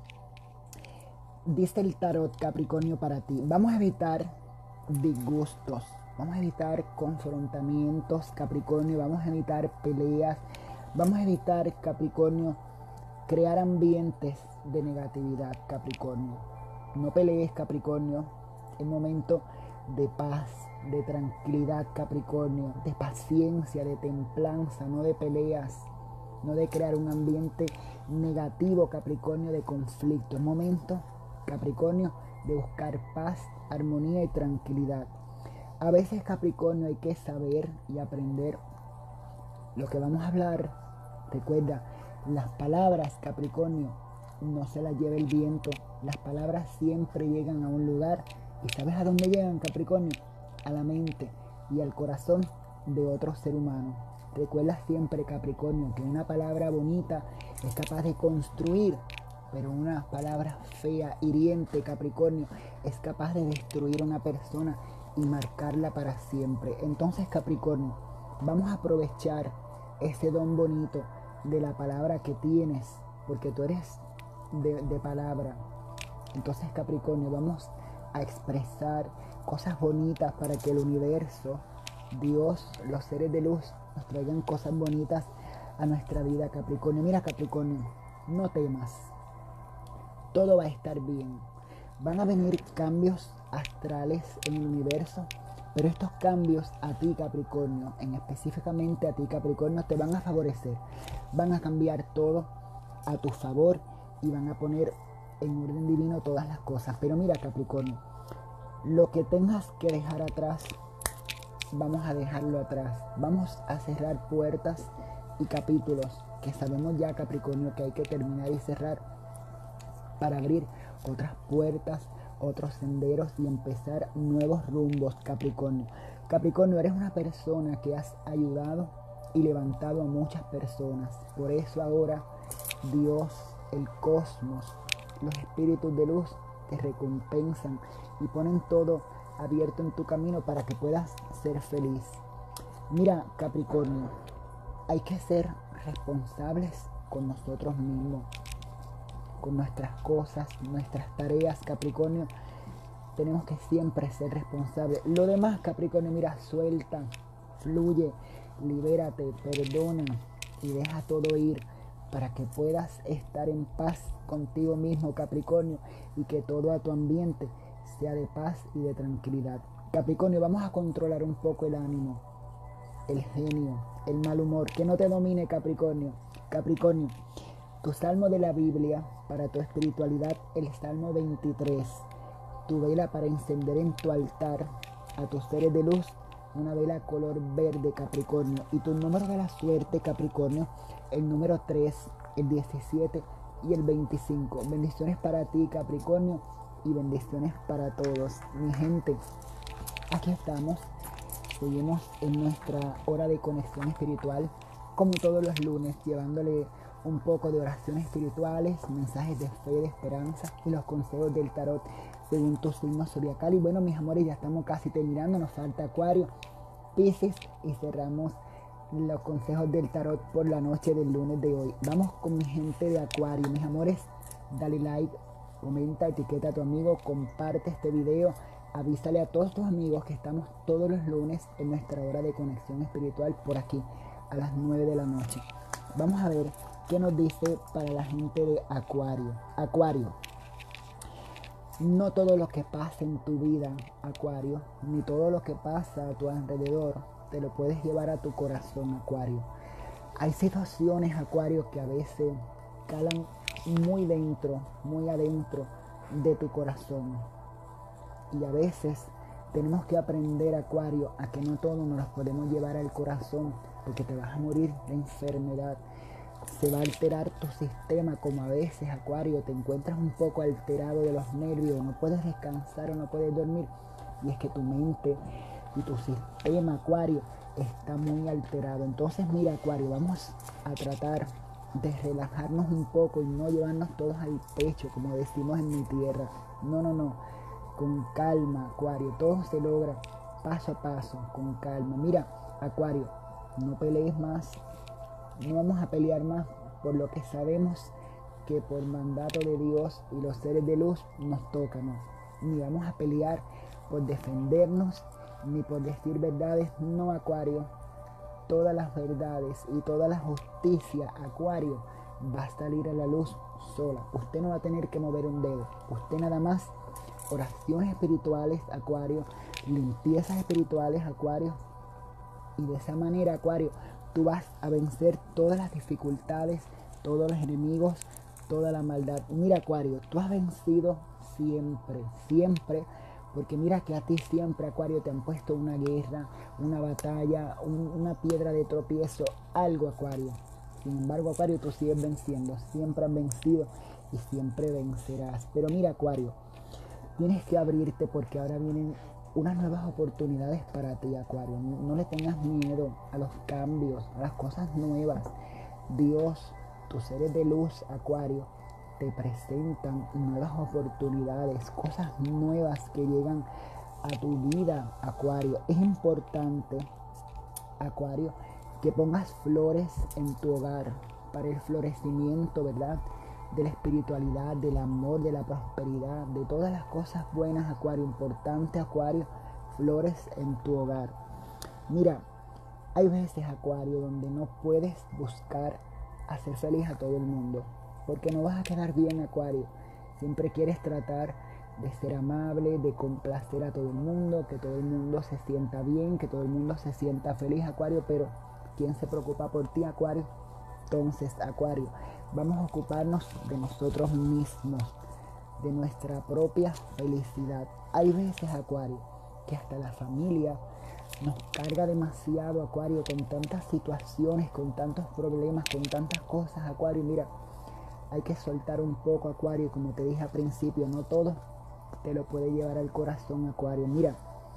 dice el tarot, Capricornio, para ti. Vamos a evitar disgustos, vamos a evitar confrontamientos, Capricornio. Vamos a evitar peleas. Vamos a evitar, Capricornio, crear ambientes de negatividad, Capricornio. No pelees, Capricornio. Es momento de paz, de tranquilidad, Capricornio, de paciencia, de templanza, no de peleas, no de crear un ambiente negativo, Capricornio, de conflicto. Es momento, Capricornio, de buscar paz, armonía y tranquilidad. A veces, Capricornio, hay que saber y aprender lo que vamos a hablar. Recuerda, las palabras, Capricornio, no se las lleva el viento. Las palabras siempre llegan a un lugar. ¿Y sabes a dónde llegan, Capricornio? A la mente y al corazón de otro ser humano. Recuerda siempre, Capricornio, que una palabra bonita es capaz de construir, pero una palabra fea, hiriente, Capricornio, es capaz de destruir a una persona y marcarla para siempre. Entonces, Capricornio, vamos a aprovechar ese don bonito de la palabra que tienes, porque tú eres de, de palabra. Entonces, Capricornio, vamos a expresar cosas bonitas para que el universo, Dios, los seres de luz nos traigan cosas bonitas a nuestra vida, Capricornio. Mira, Capricornio, no temas, todo va a estar bien. Van a venir cambios astrales en el universo, pero estos cambios a ti, Capricornio, en específicamente a ti, Capricornio, te van a favorecer. Van a cambiar todo a tu favor y van a poner en orden divino todas las cosas. Pero mira, Capricornio, lo que tengas que dejar atrás, vamos a dejarlo atrás. Vamos a cerrar puertas y capítulos que sabemos ya, Capricornio, que hay que terminar y cerrar para abrir otras puertas, otros senderos y empezar nuevos rumbos, Capricornio. Capricornio, eres una persona que has ayudado y levantado a muchas personas. Por eso ahora Dios, el cosmos, los espíritus de luz te recompensan y ponen todo abierto en tu camino para que puedas ser feliz. Mira, Capricornio, hay que ser responsables con nosotros mismos, con nuestras cosas, nuestras tareas, Capricornio. Tenemos que siempre ser responsables. Lo demás, Capricornio, mira, suelta, fluye, libérate, perdona y deja todo ir para que puedas estar en paz contigo mismo, Capricornio, y que todo a tu ambiente sea de paz y de tranquilidad. Capricornio, vamos a controlar un poco el ánimo, el genio, el mal humor, que no te domine, Capricornio. Capricornio, tu salmo de la Biblia para tu espiritualidad, el Salmo veintitrés, tu vela para encender en tu altar a tus seres de luz, una vela color verde, Capricornio. Y tu número de la suerte, Capricornio, el número tres, el diecisiete y el veinticinco. Bendiciones para ti, Capricornio, y bendiciones para todos. Mi gente, aquí estamos. Seguimos en nuestra hora de conexión espiritual, como todos los lunes, llevándole un poco de oraciones espirituales, mensajes de fe, de esperanza y los consejos del tarot según tu signo zodiacal. Y bueno, mis amores, ya estamos casi terminando, nos falta Acuario, Piscis y cerramos los consejos del tarot por la noche del lunes de hoy. Vamos con mi gente de Acuario, mis amores, dale like, comenta, etiqueta a tu amigo, comparte este video, avísale a todos tus amigos que estamos todos los lunes en nuestra hora de conexión espiritual por aquí a las nueve de la noche. Vamos a ver qué nos dice para la gente de Acuario. Acuario, no todo lo que pasa en tu vida, Acuario, ni todo lo que pasa a tu alrededor, te lo puedes llevar a tu corazón, Acuario. Hay situaciones, Acuario, que a veces calan muy dentro, muy adentro de tu corazón. Y a veces tenemos que aprender, Acuario, a que no todo nos lo podemos llevar al corazón, porque te vas a morir de enfermedad. Se va a alterar tu sistema, como a veces, Acuario, te encuentras un poco alterado de los nervios, no puedes descansar o no puedes dormir. Y es que tu mente y tu sistema, Acuario, está muy alterado. Entonces, mira, Acuario, vamos a tratar de relajarnos un poco y no llevarnos todos al pecho, como decimos en mi tierra. No, no, no. Con calma, Acuario, todo se logra paso a paso, con calma. Mira, Acuario, no pelees más, no vamos a pelear más por lo que sabemos que por mandato de Dios y los seres de luz nos toca, no. Ni vamos a pelear por defendernos, ni por decir verdades, no, Acuario. Todas las verdades y toda la justicia, Acuario, va a salir a la luz sola. Usted no va a tener que mover un dedo, usted nada más. Oraciones espirituales, Acuario, limpiezas espirituales, Acuario, y de esa manera, Acuario, tú vas a vencer todas las dificultades, todos los enemigos, toda la maldad. Mira, Acuario, tú has vencido siempre, siempre, porque mira que a ti siempre, Acuario, te han puesto una guerra, una batalla, un, una piedra de tropiezo, algo, Acuario. Sin embargo, Acuario, tú sigues venciendo, siempre has vencido y siempre vencerás. Pero mira, Acuario, tienes que abrirte porque ahora vienen unas nuevas oportunidades para ti, Acuario. No, no le tengas miedo a los cambios, a las cosas nuevas. Dios, tus seres de luz, Acuario, te presentan nuevas oportunidades, cosas nuevas que llegan a tu vida, Acuario. Es importante, Acuario, que pongas flores en tu hogar para el florecimiento, ¿verdad?, de la espiritualidad, del amor, de la prosperidad, de todas las cosas buenas, Acuario. Importante, Acuario, flores en tu hogar. Mira, hay veces, Acuario, donde no puedes buscar hacer feliz a todo el mundo, porque no vas a quedar bien, Acuario. Siempre quieres tratar de ser amable, de complacer a todo el mundo, que todo el mundo se sienta bien, que todo el mundo se sienta feliz, Acuario, pero ¿quién se preocupa por ti, Acuario? Entonces, Acuario, vamos a ocuparnos de nosotros mismos, de nuestra propia felicidad. Hay veces, Acuario, que hasta la familia nos carga demasiado, Acuario, con tantas situaciones, con tantos problemas, con tantas cosas, Acuario. Mira, hay que soltar un poco, Acuario, como te dije al principio, no todo te lo puede llevar al corazón, Acuario. Mira,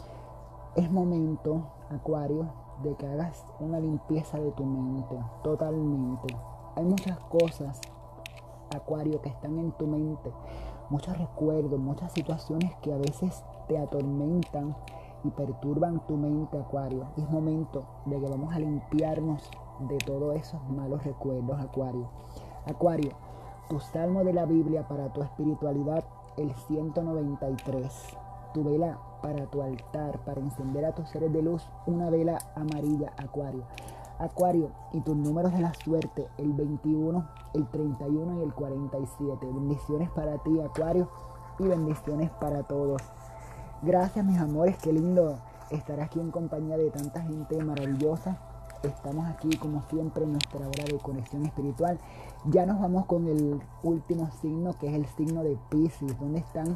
es momento, Acuario, de que hagas una limpieza de tu mente, totalmente. Hay muchas cosas, Acuario, que están en tu mente, muchos recuerdos, muchas situaciones que a veces te atormentan y perturban tu mente, Acuario. Y es momento de que vamos a limpiarnos de todos esos malos recuerdos, Acuario. Acuario, tu salmo de la Biblia para tu espiritualidad, el ciento noventa y tres. Tu vela para tu altar, para encender a tus seres de luz, una vela amarilla, Acuario. Acuario, y tus números de la suerte, el veintiuno, el treinta y uno y el cuarenta y siete. Bendiciones para ti, Acuario, y bendiciones para todos. Gracias, mis amores, qué lindo estar aquí en compañía de tanta gente maravillosa. Estamos aquí, como siempre, en nuestra hora de conexión espiritual. Ya nos vamos con el último signo, que es el signo de Piscis. ¿Dónde están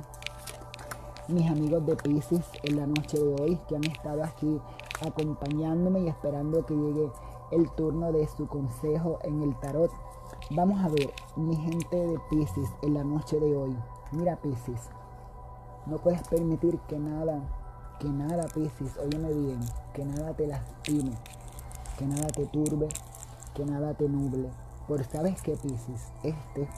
mis amigos de Piscis en la noche de hoy, que han estado aquí acompañándome y esperando que llegue el turno de su consejo en el tarot? Vamos a ver, mi gente de Piscis en la noche de hoy. Mira, Piscis, no puedes permitir que nada, que nada, Piscis, óyeme bien, que nada te lastime, que nada te turbe, que nada te nuble. Porque sabes que, Piscis, este,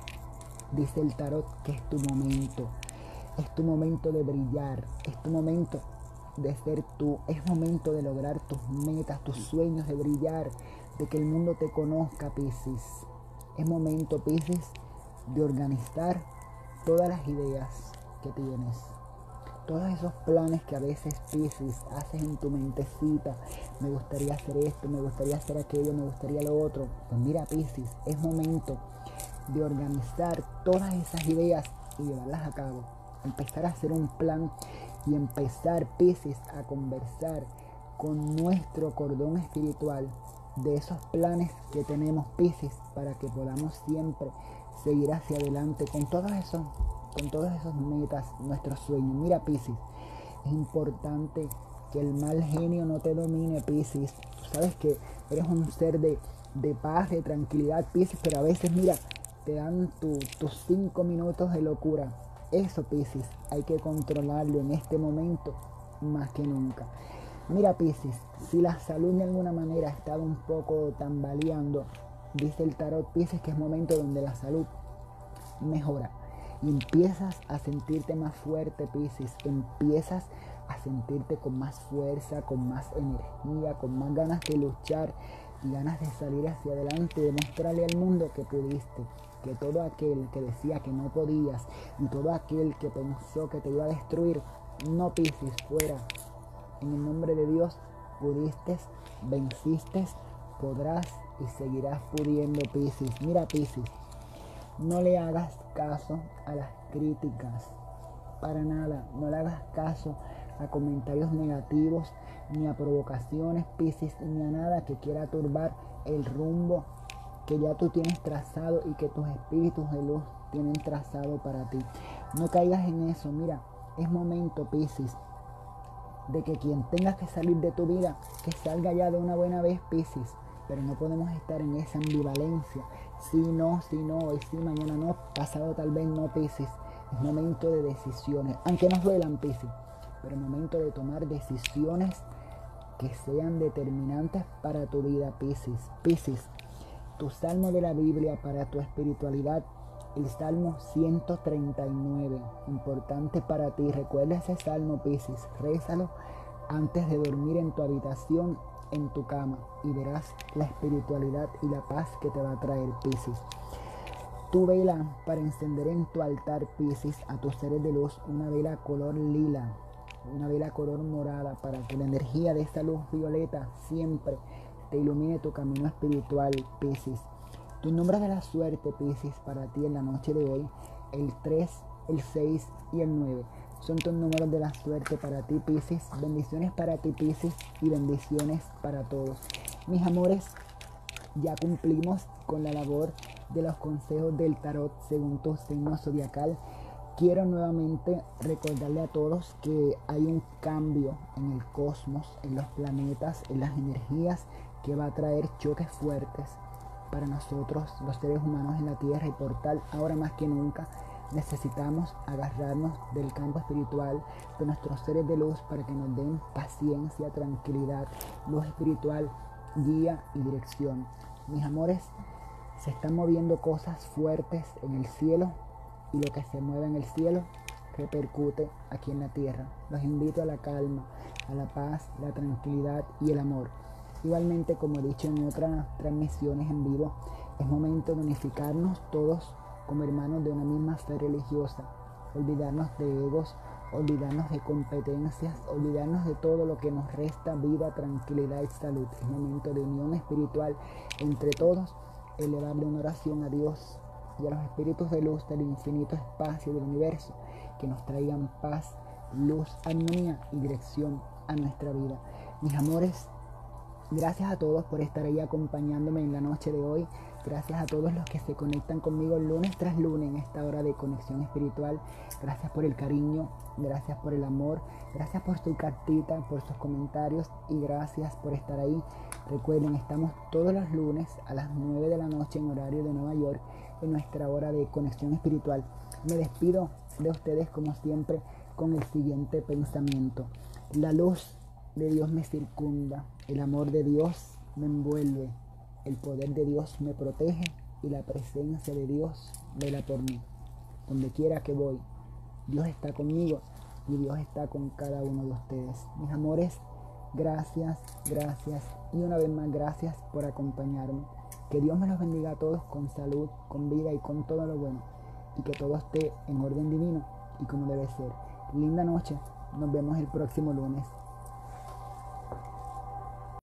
dice el tarot, que es tu momento. Es tu momento de brillar, es tu momento de ser tú, es momento de lograr tus metas, tus sueños, de brillar, de que el mundo te conozca, Piscis. Es momento, Piscis, de organizar todas las ideas que tienes, todos esos planes que a veces, Piscis, haces en tu mentecita. Me gustaría hacer esto, me gustaría hacer aquello, me gustaría lo otro. Pues mira, Piscis, es momento de organizar todas esas ideas y llevarlas a cabo. Empezar a hacer un plan y empezar, Piscis, a conversar con nuestro cordón espiritual de esos planes que tenemos, Piscis, para que podamos siempre seguir hacia adelante con todos esos, con todos esos metas, nuestros sueños. Mira, Piscis, es importante que el mal genio no te domine, Piscis. Tú sabes que eres un ser de, de paz, de tranquilidad, Piscis, pero a veces, mira, te dan tu, tus cinco minutos de locura. Eso, Piscis, hay que controlarlo en este momento más que nunca. Mira, Piscis, si la salud de alguna manera ha estado un poco tambaleando, dice el tarot, Piscis, que es momento donde la salud mejora y empiezas a sentirte más fuerte, Piscis. Empiezas a sentirte con más fuerza, con más energía, con más ganas de luchar y ganas de salir hacia adelante, de mostrarle al mundo que pudiste, que todo aquel que decía que no podías y todo aquel que pensó que te iba a destruir, no, Piscis, fuera. En el nombre de Dios, pudiste, venciste, podrás y seguirás pudiendo, Piscis. Mira, Piscis, no le hagas caso a las críticas, para nada. No le hagas caso a comentarios negativos, ni a provocaciones, Piscis, ni a nada que quiera turbar el rumbo que ya tú tienes trazado y que tus espíritus de luz tienen trazado para ti. No caigas en eso. Mira, es momento, Piscis, de que quien tenga que salir de tu vida, que salga ya de una buena vez, Piscis. Pero no podemos estar en esa ambivalencia. Sí, no, sí, no, hoy sí, mañana no, pasado tal vez no, Piscis. Es momento de decisiones, aunque nos duelan, Piscis, pero es momento de tomar decisiones que sean determinantes para tu vida, Piscis. Piscis, tu salmo de la Biblia para tu espiritualidad, el Salmo ciento treinta y nueve, importante para ti. Recuerda ese salmo, Piscis, rézalo antes de dormir en tu habitación, en tu cama, y verás la espiritualidad y la paz que te va a traer, Piscis. Tu vela para encender en tu altar, Piscis, a tus seres de luz, una vela color lila, una vela color morada, para que la energía de esta luz violeta siempre te ilumine tu camino espiritual, Piscis. Tu nombre de la suerte, Piscis, para ti en la noche de hoy, el tres, el seis y el nueve. Son tus números de la suerte para ti, Piscis. Bendiciones para ti, Piscis, y bendiciones para todos. Mis amores, ya cumplimos con la labor de los consejos del tarot según tu signo zodiacal. Quiero nuevamente recordarle a todos que hay un cambio en el cosmos, en los planetas, en las energías, que va a traer choques fuertes para nosotros, los seres humanos en la Tierra, y por tal, ahora más que nunca, necesitamos agarrarnos del campo espiritual de nuestros seres de luz para que nos den paciencia, tranquilidad, luz espiritual, guía y dirección. Mis amores, se están moviendo cosas fuertes en el cielo y lo que se mueve en el cielo repercute aquí en la tierra. Los invito a la calma, a la paz, la tranquilidad y el amor. Igualmente, como he dicho en otras transmisiones en vivo, es momento de unificarnos todos como hermanos de una misma fe religiosa, olvidarnos de egos, olvidarnos de competencias, olvidarnos de todo lo que nos resta vida, tranquilidad y salud. Es momento de unión espiritual entre todos, elevarle una oración a Dios y a los espíritus de luz del infinito espacio del universo que nos traigan paz, luz, armonía y dirección a nuestra vida. Mis amores, gracias a todos por estar ahí acompañándome en la noche de hoy. Gracias a todos los que se conectan conmigo lunes tras lunes en esta hora de conexión espiritual. Gracias por el cariño, gracias por el amor, gracias por su cartita, por sus comentarios y gracias por estar ahí. Recuerden, estamos todos los lunes a las nueve de la noche en horario de Nueva York en nuestra hora de conexión espiritual. Me despido de ustedes como siempre con el siguiente pensamiento. La luz de Dios me circunda, el amor de Dios me envuelve, el poder de Dios me protege y la presencia de Dios vela por mí. Donde quiera que voy, Dios está conmigo y Dios está con cada uno de ustedes. Mis amores, gracias, gracias y una vez más gracias por acompañarme. Que Dios me los bendiga a todos con salud, con vida y con todo lo bueno. Y que todo esté en orden divino y como debe ser. Linda noche, nos vemos el próximo lunes.